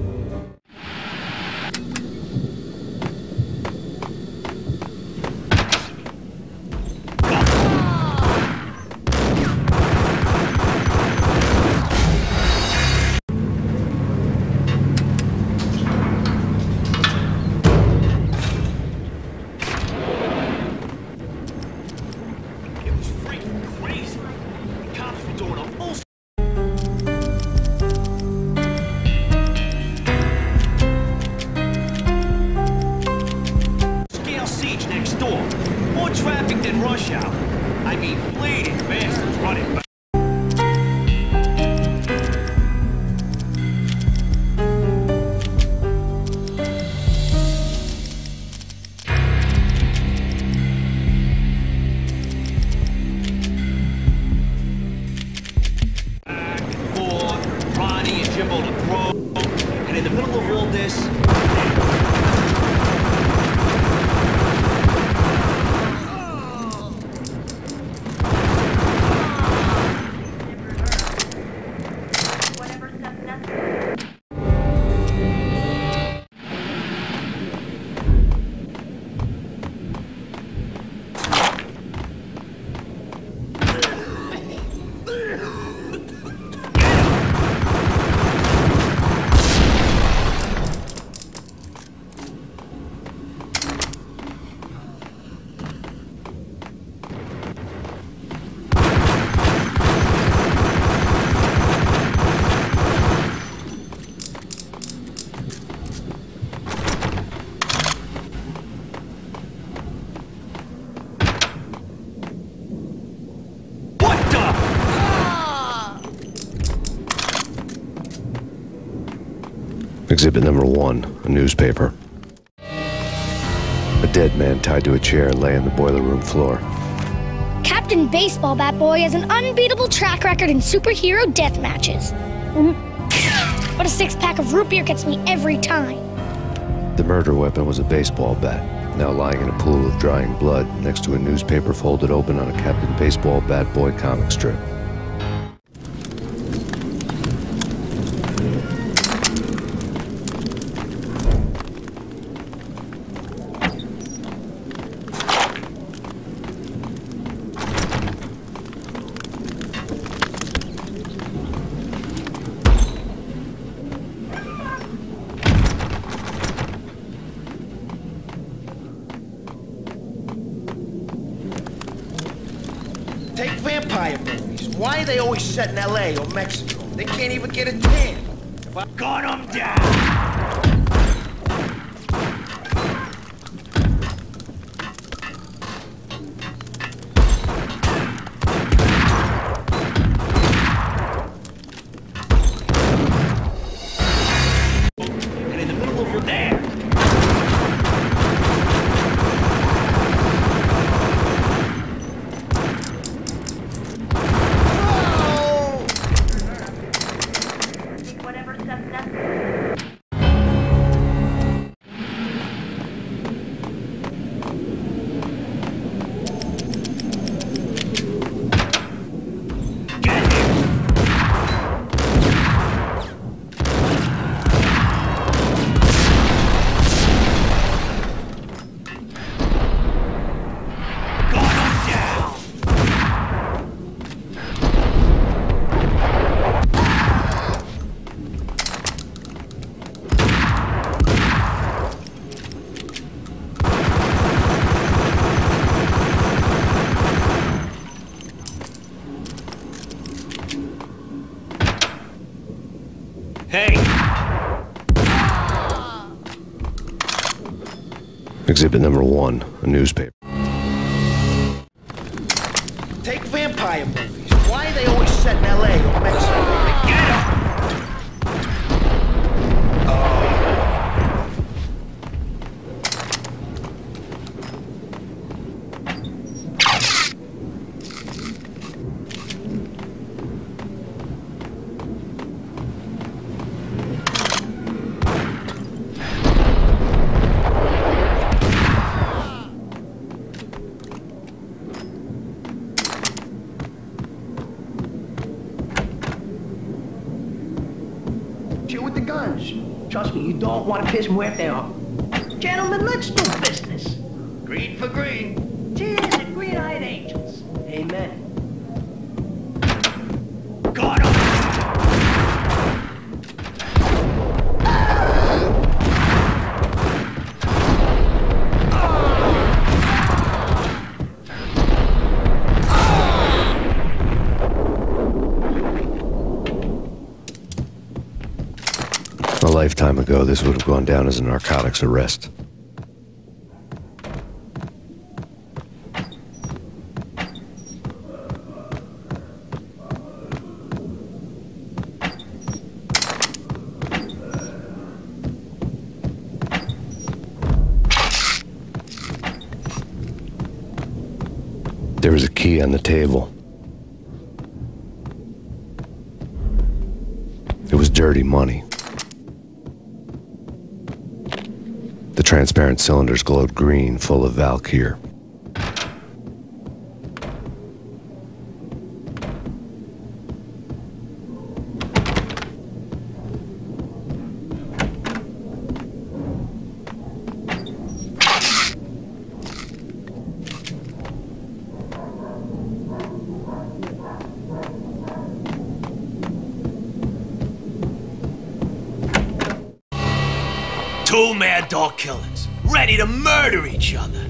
Exhibit number one, a newspaper. A dead man tied to a chair lay on the boiler room floor. Captain Baseball Bat Boy has an unbeatable track record in superhero death matches. But a six-pack of root beer gets me every time. The murder weapon was a baseball bat, now lying in a pool of drying blood next to a newspaper folded open on a Captain Baseball Bat Boy comic strip. Take vampire movies. Why are they always set in L A or Mexico? They can't even get a tan. If I gun them down. Hey! Exhibit number one, a newspaper. Take vampire movies. Why are they always set in L A or Mexico? Get 'em! you don't want to piss muerte off. Gentlemen, let's do business. Green for green. Cheers and green-eyed angels. Amen. Got him! A lifetime ago, this would have gone down as a narcotics arrest. There was a key on the table. It was dirty money. The transparent cylinders glowed green, full of Valkyr. Two mad dog killers, ready to murder each other.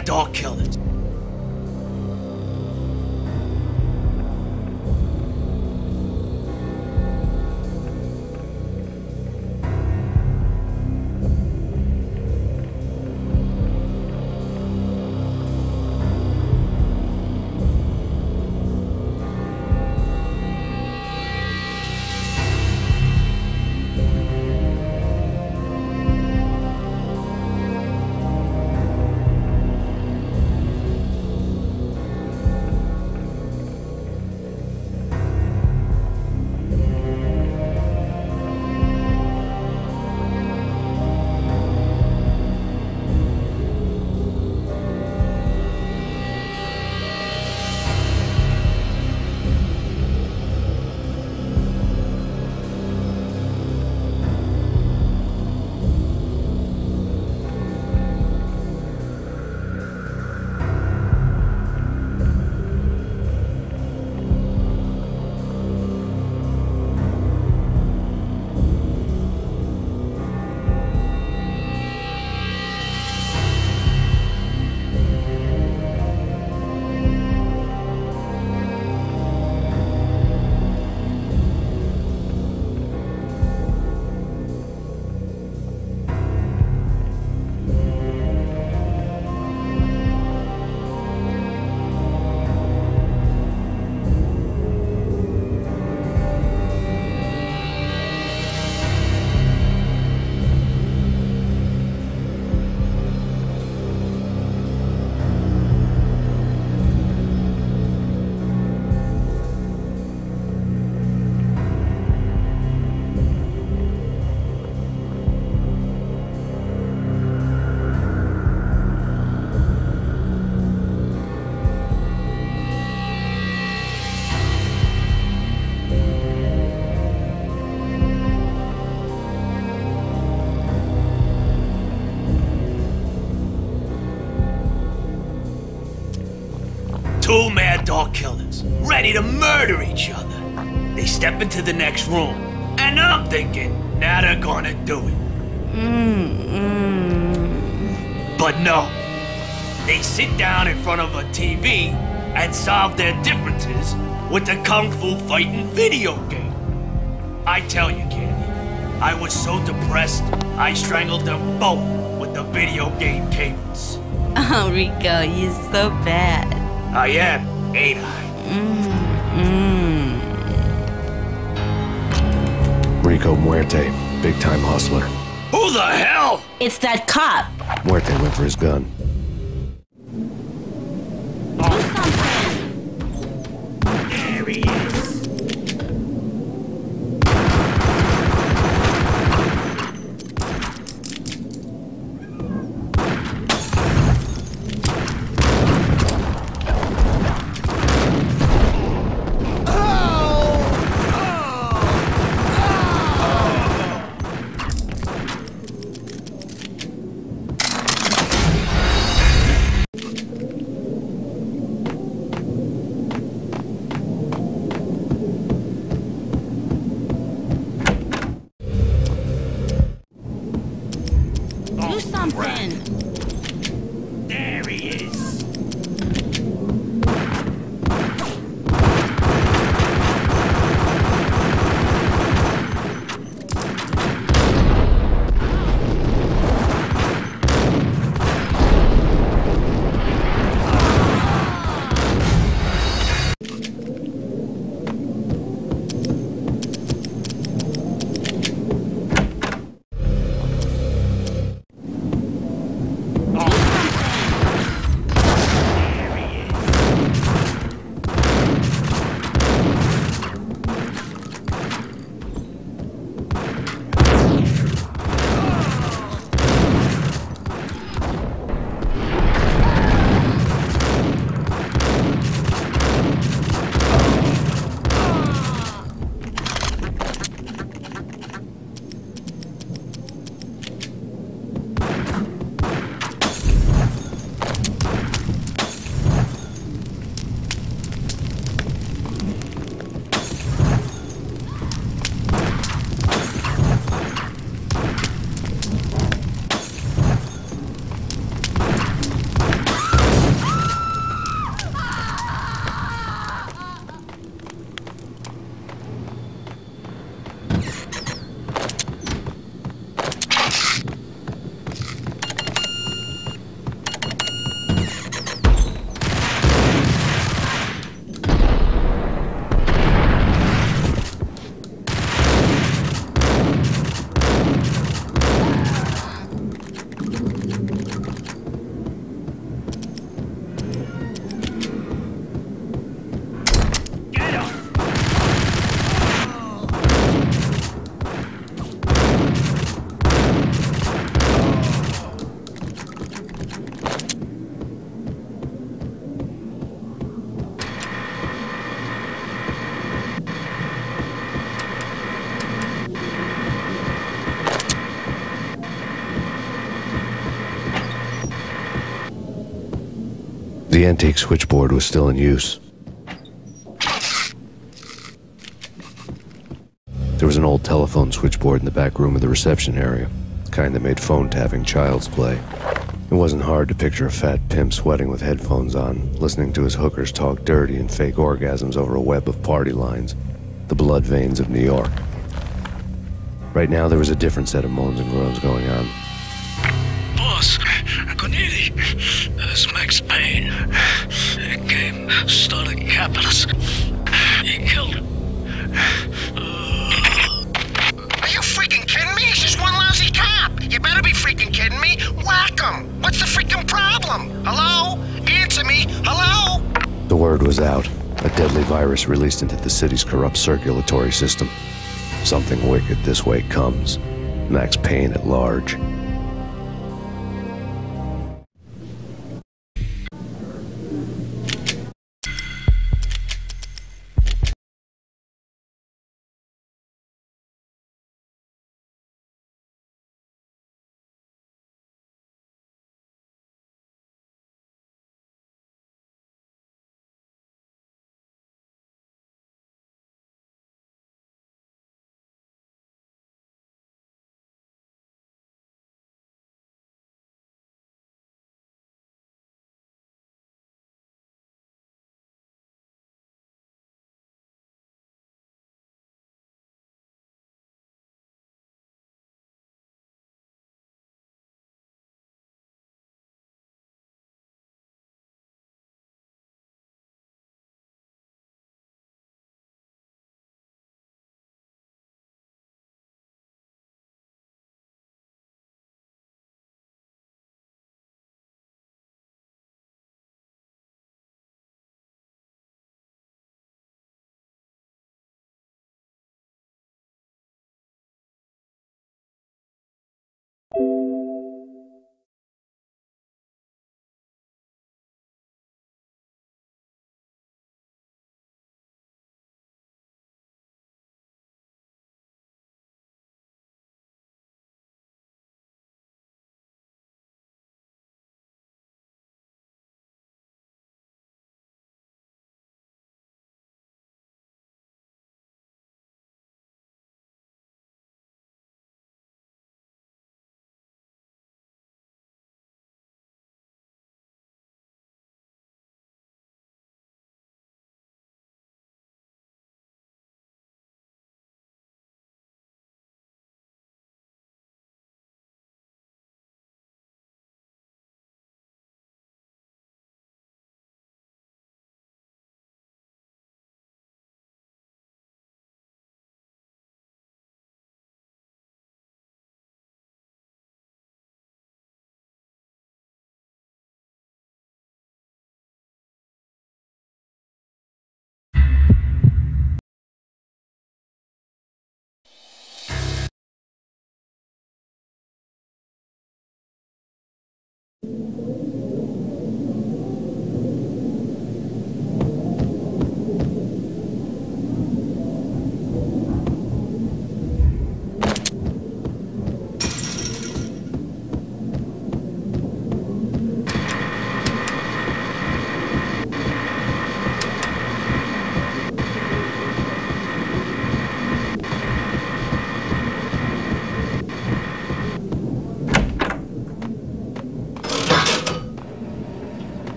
mad dog killers. Two mad dog killers, ready to murder each other. They step into the next room, and I'm thinking, now they're gonna do it. Mm-mm. But no. They sit down in front of a T V and solve their differences with the Kung Fu fighting video game. I tell you, Candy, I was so depressed, I strangled them both with the video game cables. Oh, Rico, you're so bad. I am, ain't I? Mm, mm. Rico Muerte, big-time hustler. Who the hell? It's that cop. Muerte went for his gun. There he is. Do something. There he is. The antique switchboard was still in use. There was an old telephone switchboard in the back room of the reception area, the kind that made phone tapping child's play. It wasn't hard to picture a fat pimp sweating with headphones on, listening to his hookers talk dirty and fake orgasms over a web of party lines, the blood veins of New York. Right now, there was a different set of moans and groans going on. Boss, Connery, this is Max Payne. He came, started capping us. He killed him. Are you freaking kidding me? He's just one lousy cop. You better be freaking kidding me. Whack him. What's the freaking problem? Hello? Answer me. Hello? The word was out. A deadly virus released into the city's corrupt circulatory system. Something wicked this way comes. Max Payne at large.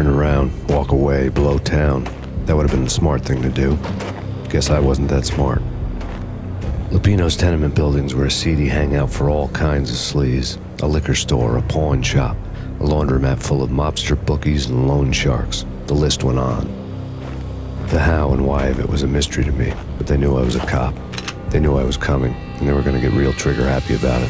turn around, walk away, blow town. That would have been the smart thing to do. Guess I wasn't that smart. Lupino's tenement buildings were a seedy hangout for all kinds of sleaze. A liquor store, a pawn shop, a laundromat full of mobster bookies and loan sharks. The list went on. The how and why of it was a mystery to me, but they knew I was a cop. They knew I was coming, and they were going to get real trigger happy about it.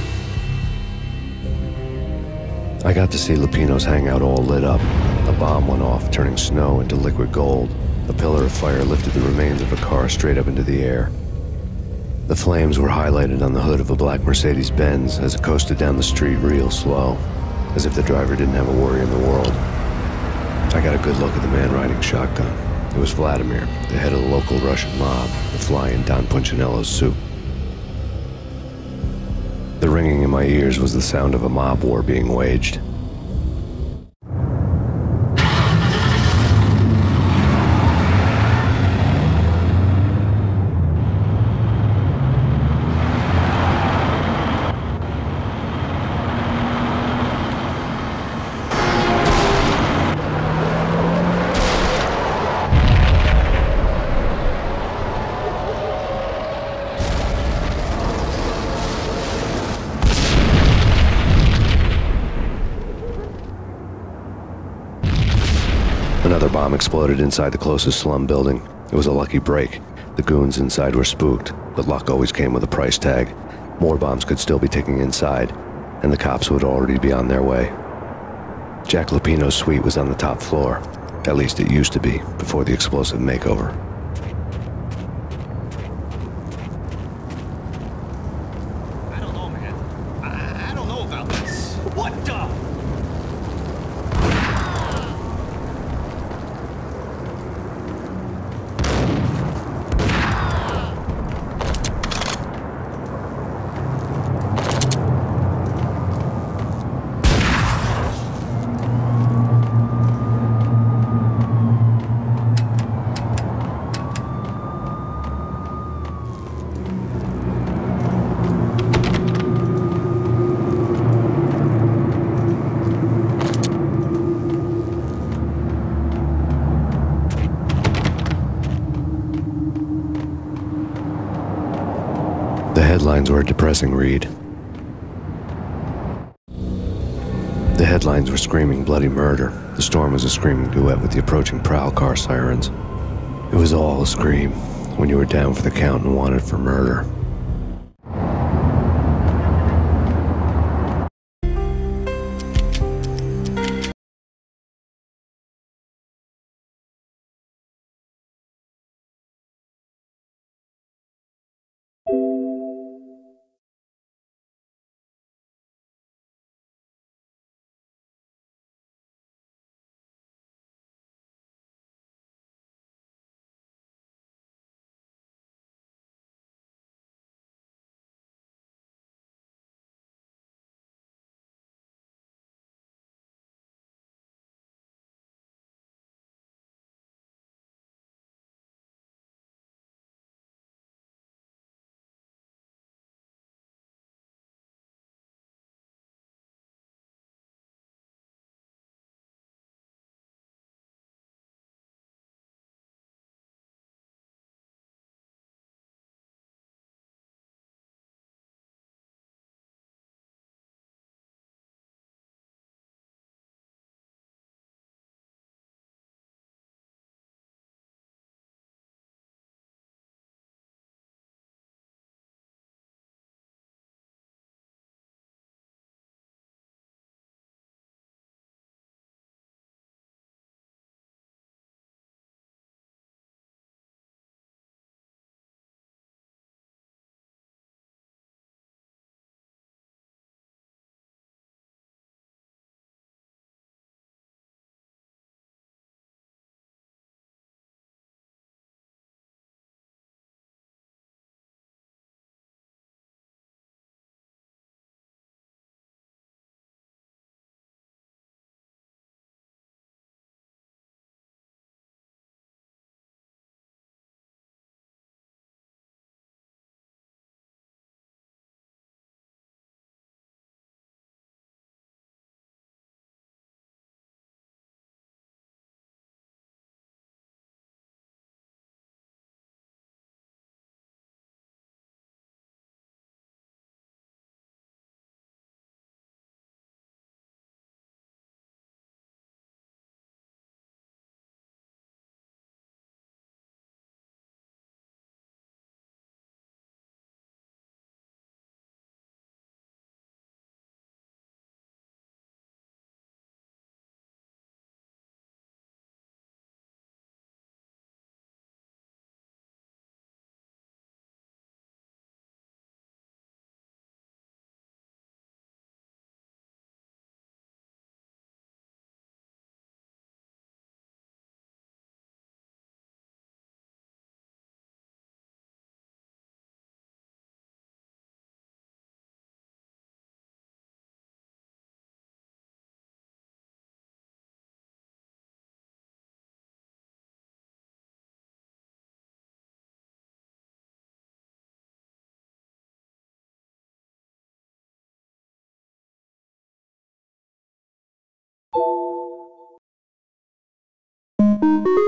I got to see Lupino's hangout all lit up. A bomb went off, turning snow into liquid gold. A pillar of fire lifted the remains of a car straight up into the air. The flames were highlighted on the hood of a black Mercedes-Benz as it coasted down the street real slow, as if the driver didn't have a worry in the world. I got a good look at the man riding shotgun. It was Vladimir, the head of the local Russian mob, the fly in Don Punchinello's soup. The ringing in my ears was the sound of a mob war being waged. Another bomb exploded inside the closest slum building. It was a lucky break. The goons inside were spooked, but luck always came with a price tag. More bombs could still be ticking inside, and the cops would already be on their way. Jack Lupino's suite was on the top floor. At least it used to be, before the explosive makeover. I don't know, man. I, I don't know about this. What the? The headlines were a depressing read. The headlines were screaming bloody murder. The storm was a screaming duet with the approaching prowl car sirens. It was all a scream when you were down for the count and wanted for murder.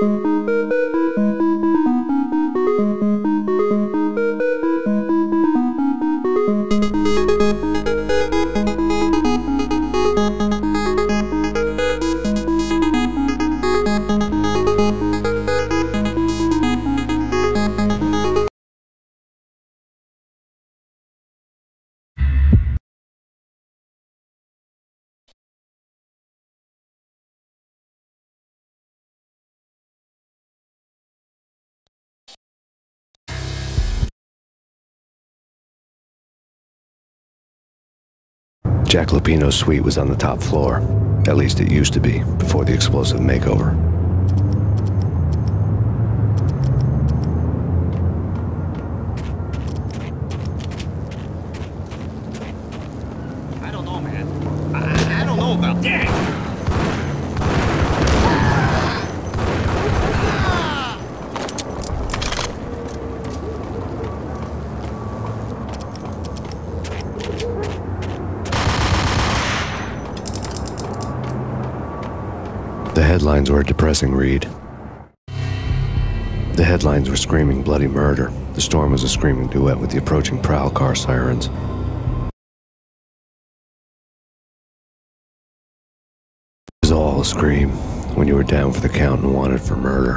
Jack Lupino's suite was on the top floor. At least it used to be, before the explosive makeover. I don't know, man. I, I don't know about that. The headlines were a depressing read. The headlines were screaming bloody murder. The storm was a screaming duet with the approaching prowl car sirens. It was all a scream when you were down for the count and wanted for murder.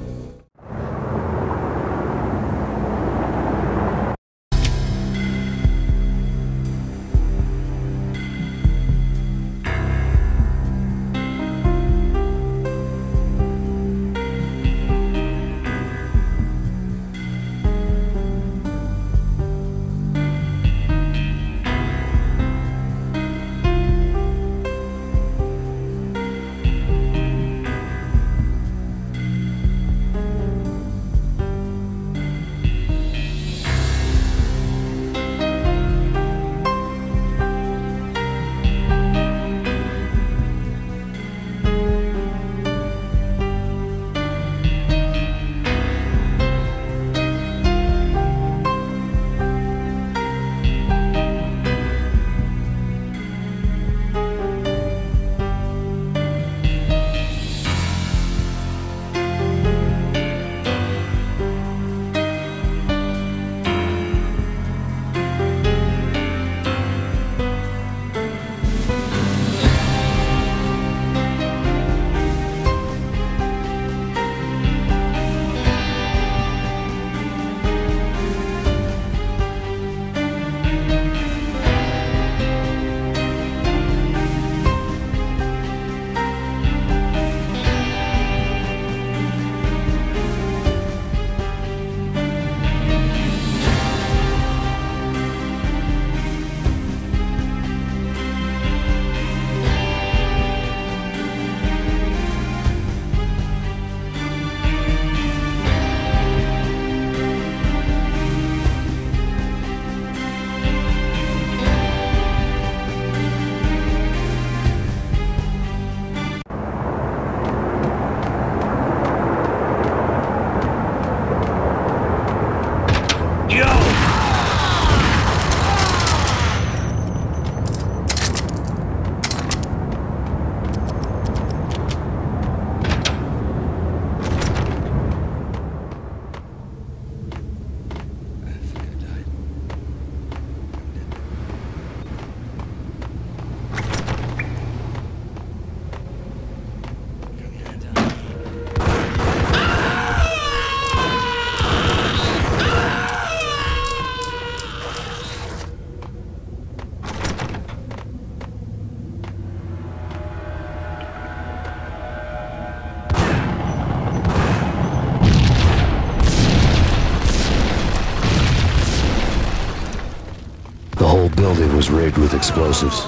The building was rigged with explosives.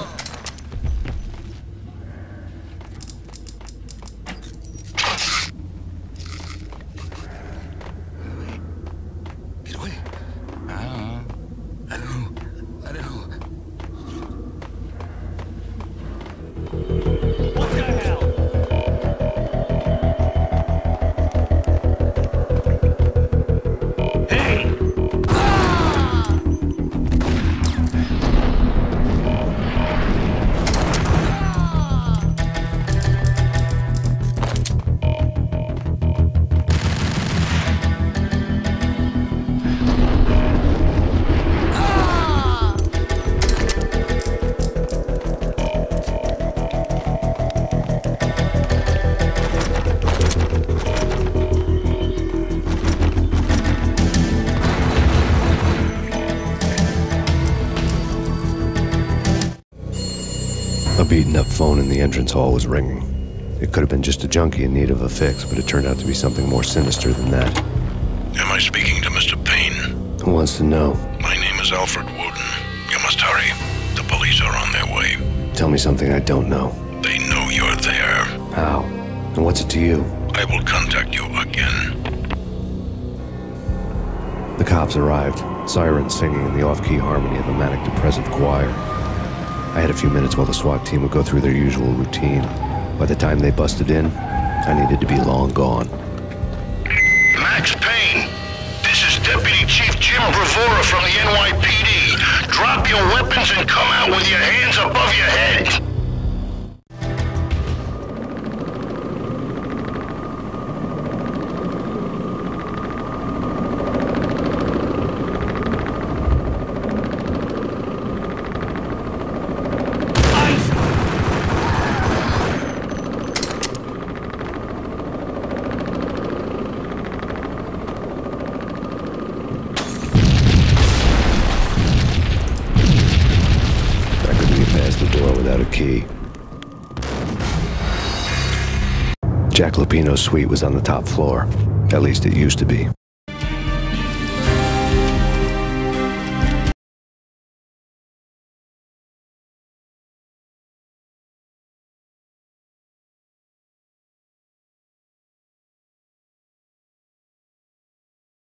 buttoned-up phone in the entrance hall was ringing. It could have been just a junkie in need of a fix, but it turned out to be something more sinister than that. Am I speaking to Mister Payne? Who wants to know? My name is Alfred Woden. You must hurry. The police are on their way. Tell me something I don't know. They know you're there. How? And what's it to you? I will contact you again. The cops arrived, sirens singing in the off-key harmony of a manic-depressive choir. I had a few minutes while the SWAT team would go through their usual routine. By the time they busted in, I needed to be long gone. Max Payne, this is Deputy Chief Jim Bravura from the N Y P D. Drop your weapons and come out with your hands above your head. Key. Jack Lupino's suite was on the top floor. At least it used to be.